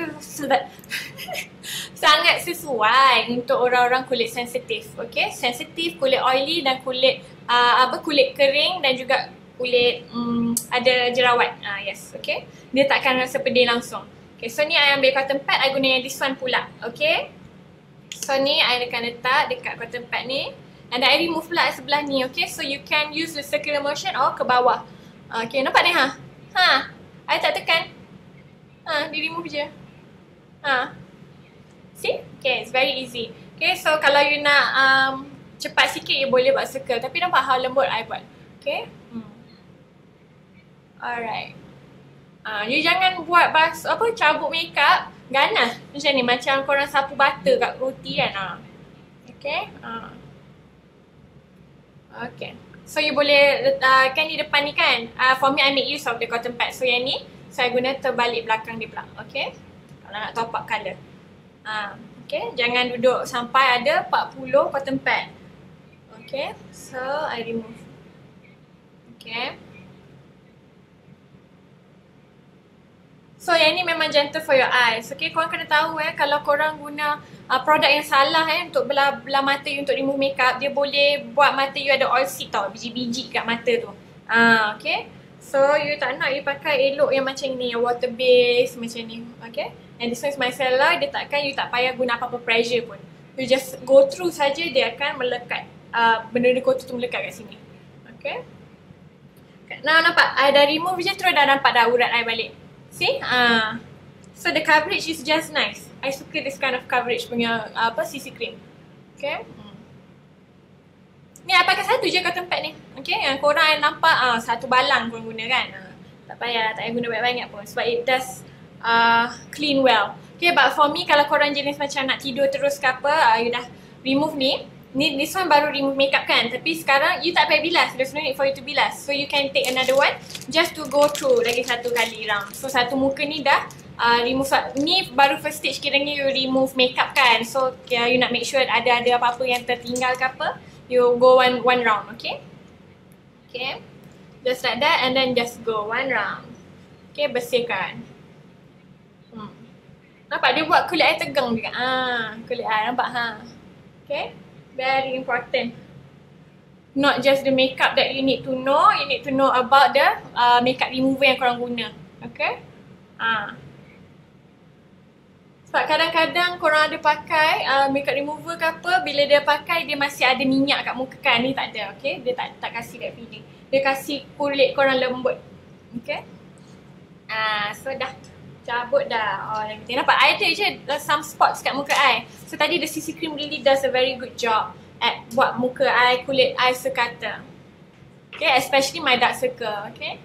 sangat sesuai untuk orang-orang kulit sensitif, okay? Sensitif, kulit oily dan kulit kulit kering dan juga kulit ada jerawat. Yes, okay? Dia takkan rasa pedih langsung. Okay, so ni I ambil cotton pad, I guna yang this one pula, okay? So ni I akan letak dekat cotton pad ni and I remove pula sebelah ni, okay? So you can use the circular motion or ke bawah. Okay, nampak ni I tak tekan. Di remove je. See? Okay, it's very easy. Okay, so kalau you nak cepat sikit, you boleh buat circle. Tapi nampak how lembut I buat. Okay? Alright. You jangan buat cabut makeup ganas macam ni, macam korang sapu butter kat roti kan. Okay? Okay. So you boleh kan di depan ni kan, for me I make use of the cotton pad. So yang ni saya guna terbalik belakang dia pula. Okay, kalau nak top up colour. Okay, jangan duduk sampai ada 40 cotton pad. Okay, so I remove. Okay, so yang ni memang gentle for your eyes. Okay, korang kena tahu kalau korang guna produk yang salah untuk belah mata you untuk remove makeup, dia boleh buat mata you ada oil seed tau, biji-biji kat mata tu. Okay, so you tak nak you pakai elok yang macam ni, yang water base macam ni. Okay, and this one is micellar, dia takkan you tak payah guna apa-apa pressure pun. You just go through saja, dia akan melekat, benda-benda kotor tu melekat kat sini. Okay, nah nampak, I dah remove je terus dah nampak dah urat I balik. See? So the coverage is just nice. I suka this kind of coverage punya CC cream. Okay. Ni I pakai satu je cotton pad ni. Okay. Yang korang nampak satu balang korang guna kan. Tak payah guna banyak-banyak pun sebab it does clean well. Okay, but for me kalau korang jenis macam nak tidur terus ke apa, you dah remove ni. This one baru remove makeup kan, tapi sekarang you tak payah bilas, there's no need for you to bilas. So you can take another one just to go through lagi satu kali round. So satu muka ni dah remove. Ni baru first stage kiranya you remove makeup kan. So you nak make sure ada apa-apa yang tertinggal ke apa, you go one round, okay? Okay, just like that and then just go one round. Okay, bersihkan. Nampak dia buat kulit I tegang juga. Kulit I nampak Okay. Very important. Not just the makeup that you need to know about the makeup remover yang korang guna. Okay? Sebab kadang-kadang korang ada pakai makeup remover ke apa, bila dia pakai dia masih ada minyak kat muka kan. Ni tak ada, okay? Dia tak kasih that feeling. Dia kasih kulit korang lembut. Okay? So dah cabut dah. Nampak I ada je some spots kat muka I. So tadi the CC cream really does a very good job at buat muka I, kulit I sekata. Okay, especially my dark circle. Okay.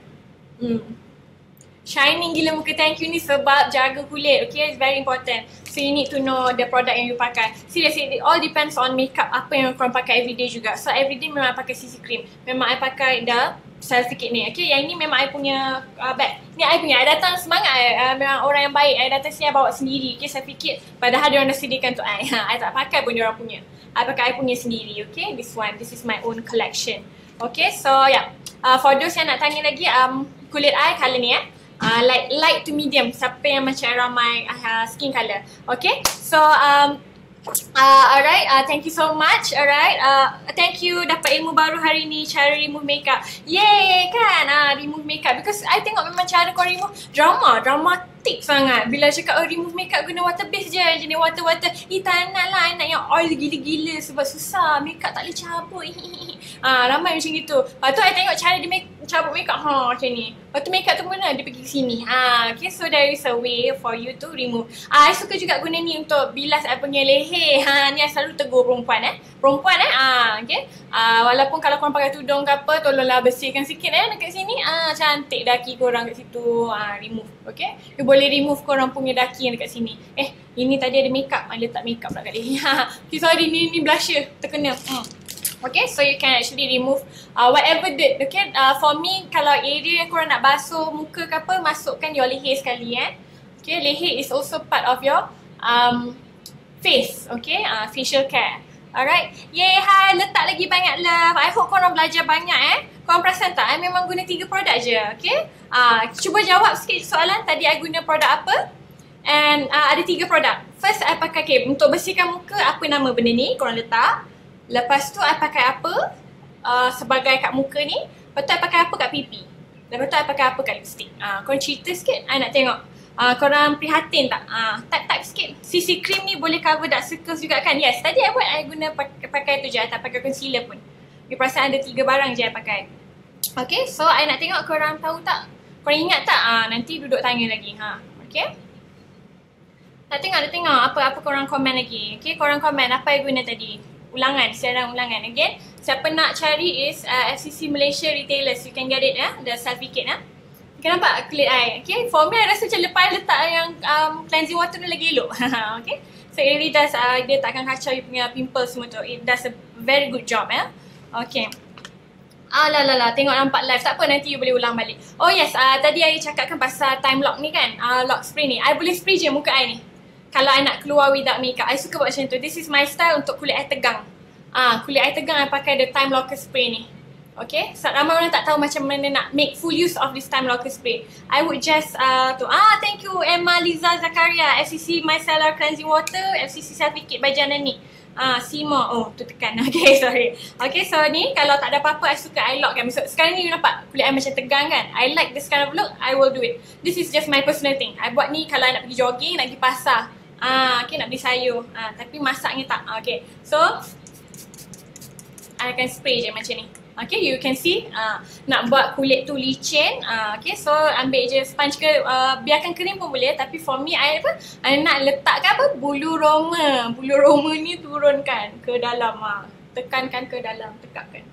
Shining gila muka, thank you ni sebab jaga kulit. Okay, it's very important. So you need to know the product yang you pakai. Seriously, it all depends on makeup apa yang korang pakai everyday juga. So everyday memang I pakai CC cream. Memang I pakai the SELFIE kit ni. Okay, yang ni memang I punya bag. Ni I punya, I datang semangat memang orang yang baik. I datang sini I bawa sendiri. Okay, SELFIE kit. Padahal diorang dah sediakan untuk I. I tak pakai pun diorang punya. I pakai I punya sendiri. Okay, this one. This is my own collection. Okay, so yeah. For those yang nak tanya lagi, kulit I colour ni like light to medium. Siapa yang macam around my skin colour. Okay, so alright, thank you so much. Alright, thank you dapat ilmu baru hari ni, cara remove makeup. Yay kan, remove makeup. Because I tengok memang cara kau remove dramatic sangat. Bila cakap remove makeup guna water base je, jenis water. Tak nak lah, I nak yang oil gila-gila sebab susah, makeup tak boleh cabut. Ramai macam gitu. Lepas tu I tengok cara dia cabut makeup macam ni. Lepas tu makeup tu mana dia pergi ke sini. Okay, so there is a way for you to remove. I suka juga guna ni untuk bilas I punya leher. Ni I selalu tegur perempuan okay. Walaupun kalau korang pakai tudung ke apa, tolonglah bersihkan sikit dekat sini. Cantik daki korang kat situ. Remove, okay. You boleh remove korang punya daki yang dekat sini. Ini tadi ada makeup. I letak makeup pula kat leher. Okay, sorry, ni blusher terkena. Okay, so you can actually remove whatever dirt. Okay, for me, kalau area yang korang nak basuh muka ke apa, masukkan your leher sekali Okay, leher is also part of your face. Okay, facial care. Alright, yay, hi, letak lagi banyak love. I hope korang belajar banyak Korang perasan tak? I memang guna 3 produk je, okay. Cuba jawab sikit soalan. Tadi I guna produk apa? And ada 3 produk. First, I pakai, untuk bersihkan muka, apa nama benda ni? Korang letak. Lepas tu I pakai apa sebagai kat muka ni. Lepas tu I pakai apa kat pipi. Lepas tu I pakai apa kat lipstick. Korang cerita sikit, I nak tengok. Korang prihatin tak? Type sikit. CC cream ni boleh cover dark circles juga kan? Yes, tadi I buat, I guna pakai tu je. I tak pakai concealer pun. You perasan ada 3 barang je I pakai. Okay, so I nak tengok korang tahu tak? Korang ingat tak? Nanti duduk tanya lagi. Okay. Nak tengok apa korang komen lagi. Okay, korang komen apa I guna tadi. Siaran ulangan. Again, siapa nak cari is FCC Malaysia retailers. You can get it the selfie kit Okay, nampak kulit I. Okay, for me I rasa macam lepas letak yang cleansing water tu lagi elok. Okay, so it really does, dia takkan kacau you punya pimples semua tu. It does a very good job Okay. Tengok nampak live. Tak apa, nanti you boleh ulang balik. Oh yes, tadi I cakapkan pasal time lock ni kan. Lock spray ni, I boleh spray je muka I ni. Kalau I nak keluar without makeup, I suka buat macam tu. This is my style untuk kulit I tegang. Kulit I tegang, I pakai the time locker spray ni. Okay, so ramai orang tak tahu macam mana nak make full use of this time locker spray. I would just thank you Emma Liza Zakaria, FCC MICELLAR Cleansing Water, FCC Selfie Kit by JANNA ni. Simo, tu tekan. Okay, sorry. Okay, so ni kalau tak ada apa-apa, I suka I lock kan. So, sekarang ni you nampak kulit I macam tegang kan. I like this kind of look, I will do it. This is just my personal thing. I buat ni kalau I nak pergi jogging, nak pergi pasar. Okay, nak beli sayur. Tapi masaknya tak. Okay, so I akan spray je macam ni. Okay, you can see. Nak buat kulit tu licin. Okay, so ambil je sponge ke, biarkan kering pun boleh. Tapi for me, I nak letakkan bulu roma. Bulu roma ni turunkan ke dalam. Tekankan ke dalam, tekapkan.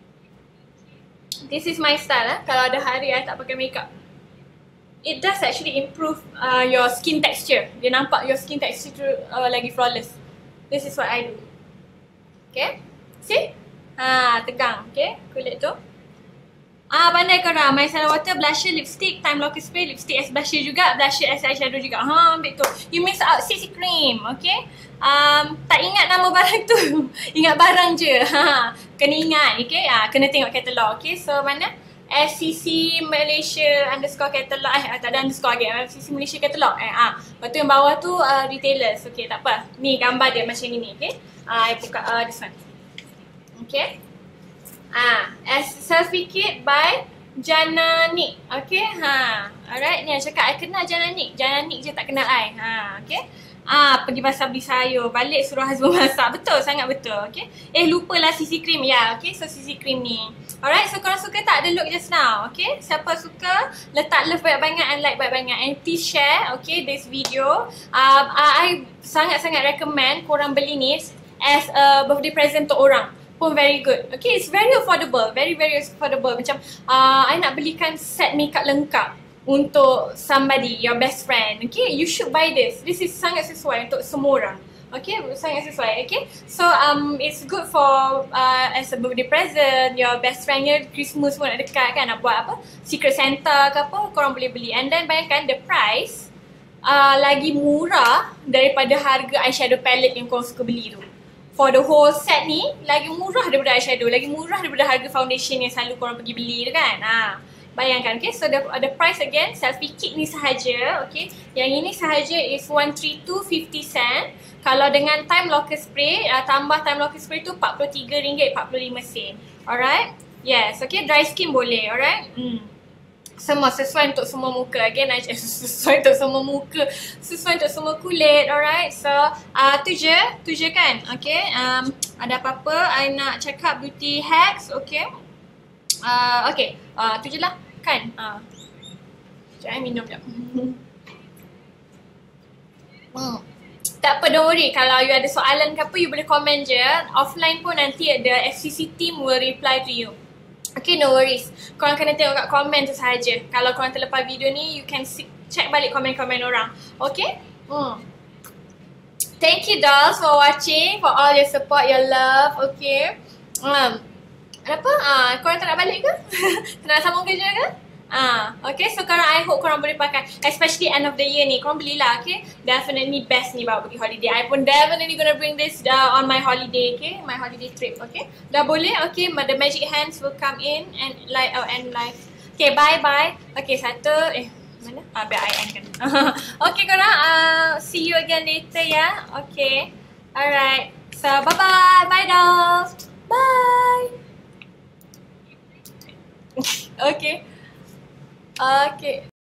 This is my style. Kalau ada hari I tak pakai makeup, it does actually improve your skin texture. Dia nampak your skin texture lagi flawless. This is what I do. Okay, see? Tegang, okay, kulit tu. Pandai korang. MICELLAR water, blusher, lipstick, time locker spray, lipstick as blusher juga, blusher as eyeshadow juga. Ambil tu. You miss out CC cream, okay. Tak ingat nama barang tu. Ingat barang je. Kena ingat, okay. Kena tengok katalog, okay. So mana? FCC Malaysia _ catalog. Tak ada underscore lagi. FCC Malaysia catalog. Lepas tu yang bawah tu retailers. Okay, tak apa. Ni gambar dia macam ni, okay. I buka this one. Okay. As selfie kit by JANNA ni. Okay. Alright. Ni I cakap I kenal JANNA ni. JANNA ni je tak kenal I. Okay. Pergi pasar beli sayur, balik suruh husband masak. Betul, sangat betul. Okay. Lupalah CC cream. Ya, okay. So CC cream ni. Alright, so korang suka tak the look just now? Okay, siapa suka, letak love banyak-banyak and like banyak-banyak. And please share, okay, this video. I sangat-sangat recommend korang beli ni as a birthday present untuk orang. Pun very good. Okay, it's very affordable. Very, very affordable. Macam, I nak belikan set makeup lengkap untuk somebody, your best friend. Okay, you should buy this. This is sangat sesuai untuk semua orang. Okay, sangat sesuai. Okay, so it's good for as a birthday present. Your best friendnya Christmas pun nak dekat kan, nak buat apa, Secret Santa ke apa, korang boleh beli. And then bayangkan the price lagi murah daripada harga eyeshadow palette yang korang suka beli tu. For the whole set ni, lagi murah daripada eyeshadow, lagi murah daripada harga foundation yang selalu korang pergi beli tu kan. Bayangkan, okay, so the price again, selfie kit ni sahaja, okay. Yang ini sahaja is 132.50 sen. Kalau dengan time locker spray, tambah time locker spray tu RM43.45. Alright, yes, okay, dry skin boleh, alright. semua sesuai untuk semua muka. Again, sesuai untuk semua muka, sesuai untuk semua kulit. Alright, so tu je kan. Okay, ada apa-apa I nak cakap beauty hacks. Okay, okay, tu je lah kan. Sekejap I minum sekejap. Tak apa, don't worry. Kalau you ada soalan ke apa, you boleh komen je. Offline pun nanti ada FCC team will reply to you. Okay, no worries. Korang kena tengok kat komen tu sahaja. Kalau korang terlepas video ni, you can check balik komen-komen orang. Okay? Thank you dolls for watching, for all your support, your love. Okay? Apa? Korang tak nak balik ke? Tak nak sambung kerja ke? Okay, so korang, I hope korang boleh pakai, especially end of the year ni, korang belilah, okay? Definitely best ni bawa pergi holiday. I pun definitely gonna bring this on my holiday, okay? My holiday trip, okay? Dah boleh, okay? The magic hands will come in and like, and like. Okay, bye-bye. Okay, satu, mana? Biar I end kan. Okay korang, see you again later ya. Okay, alright. So, bye-bye. Bye dolls. Bye. Okay. Okay.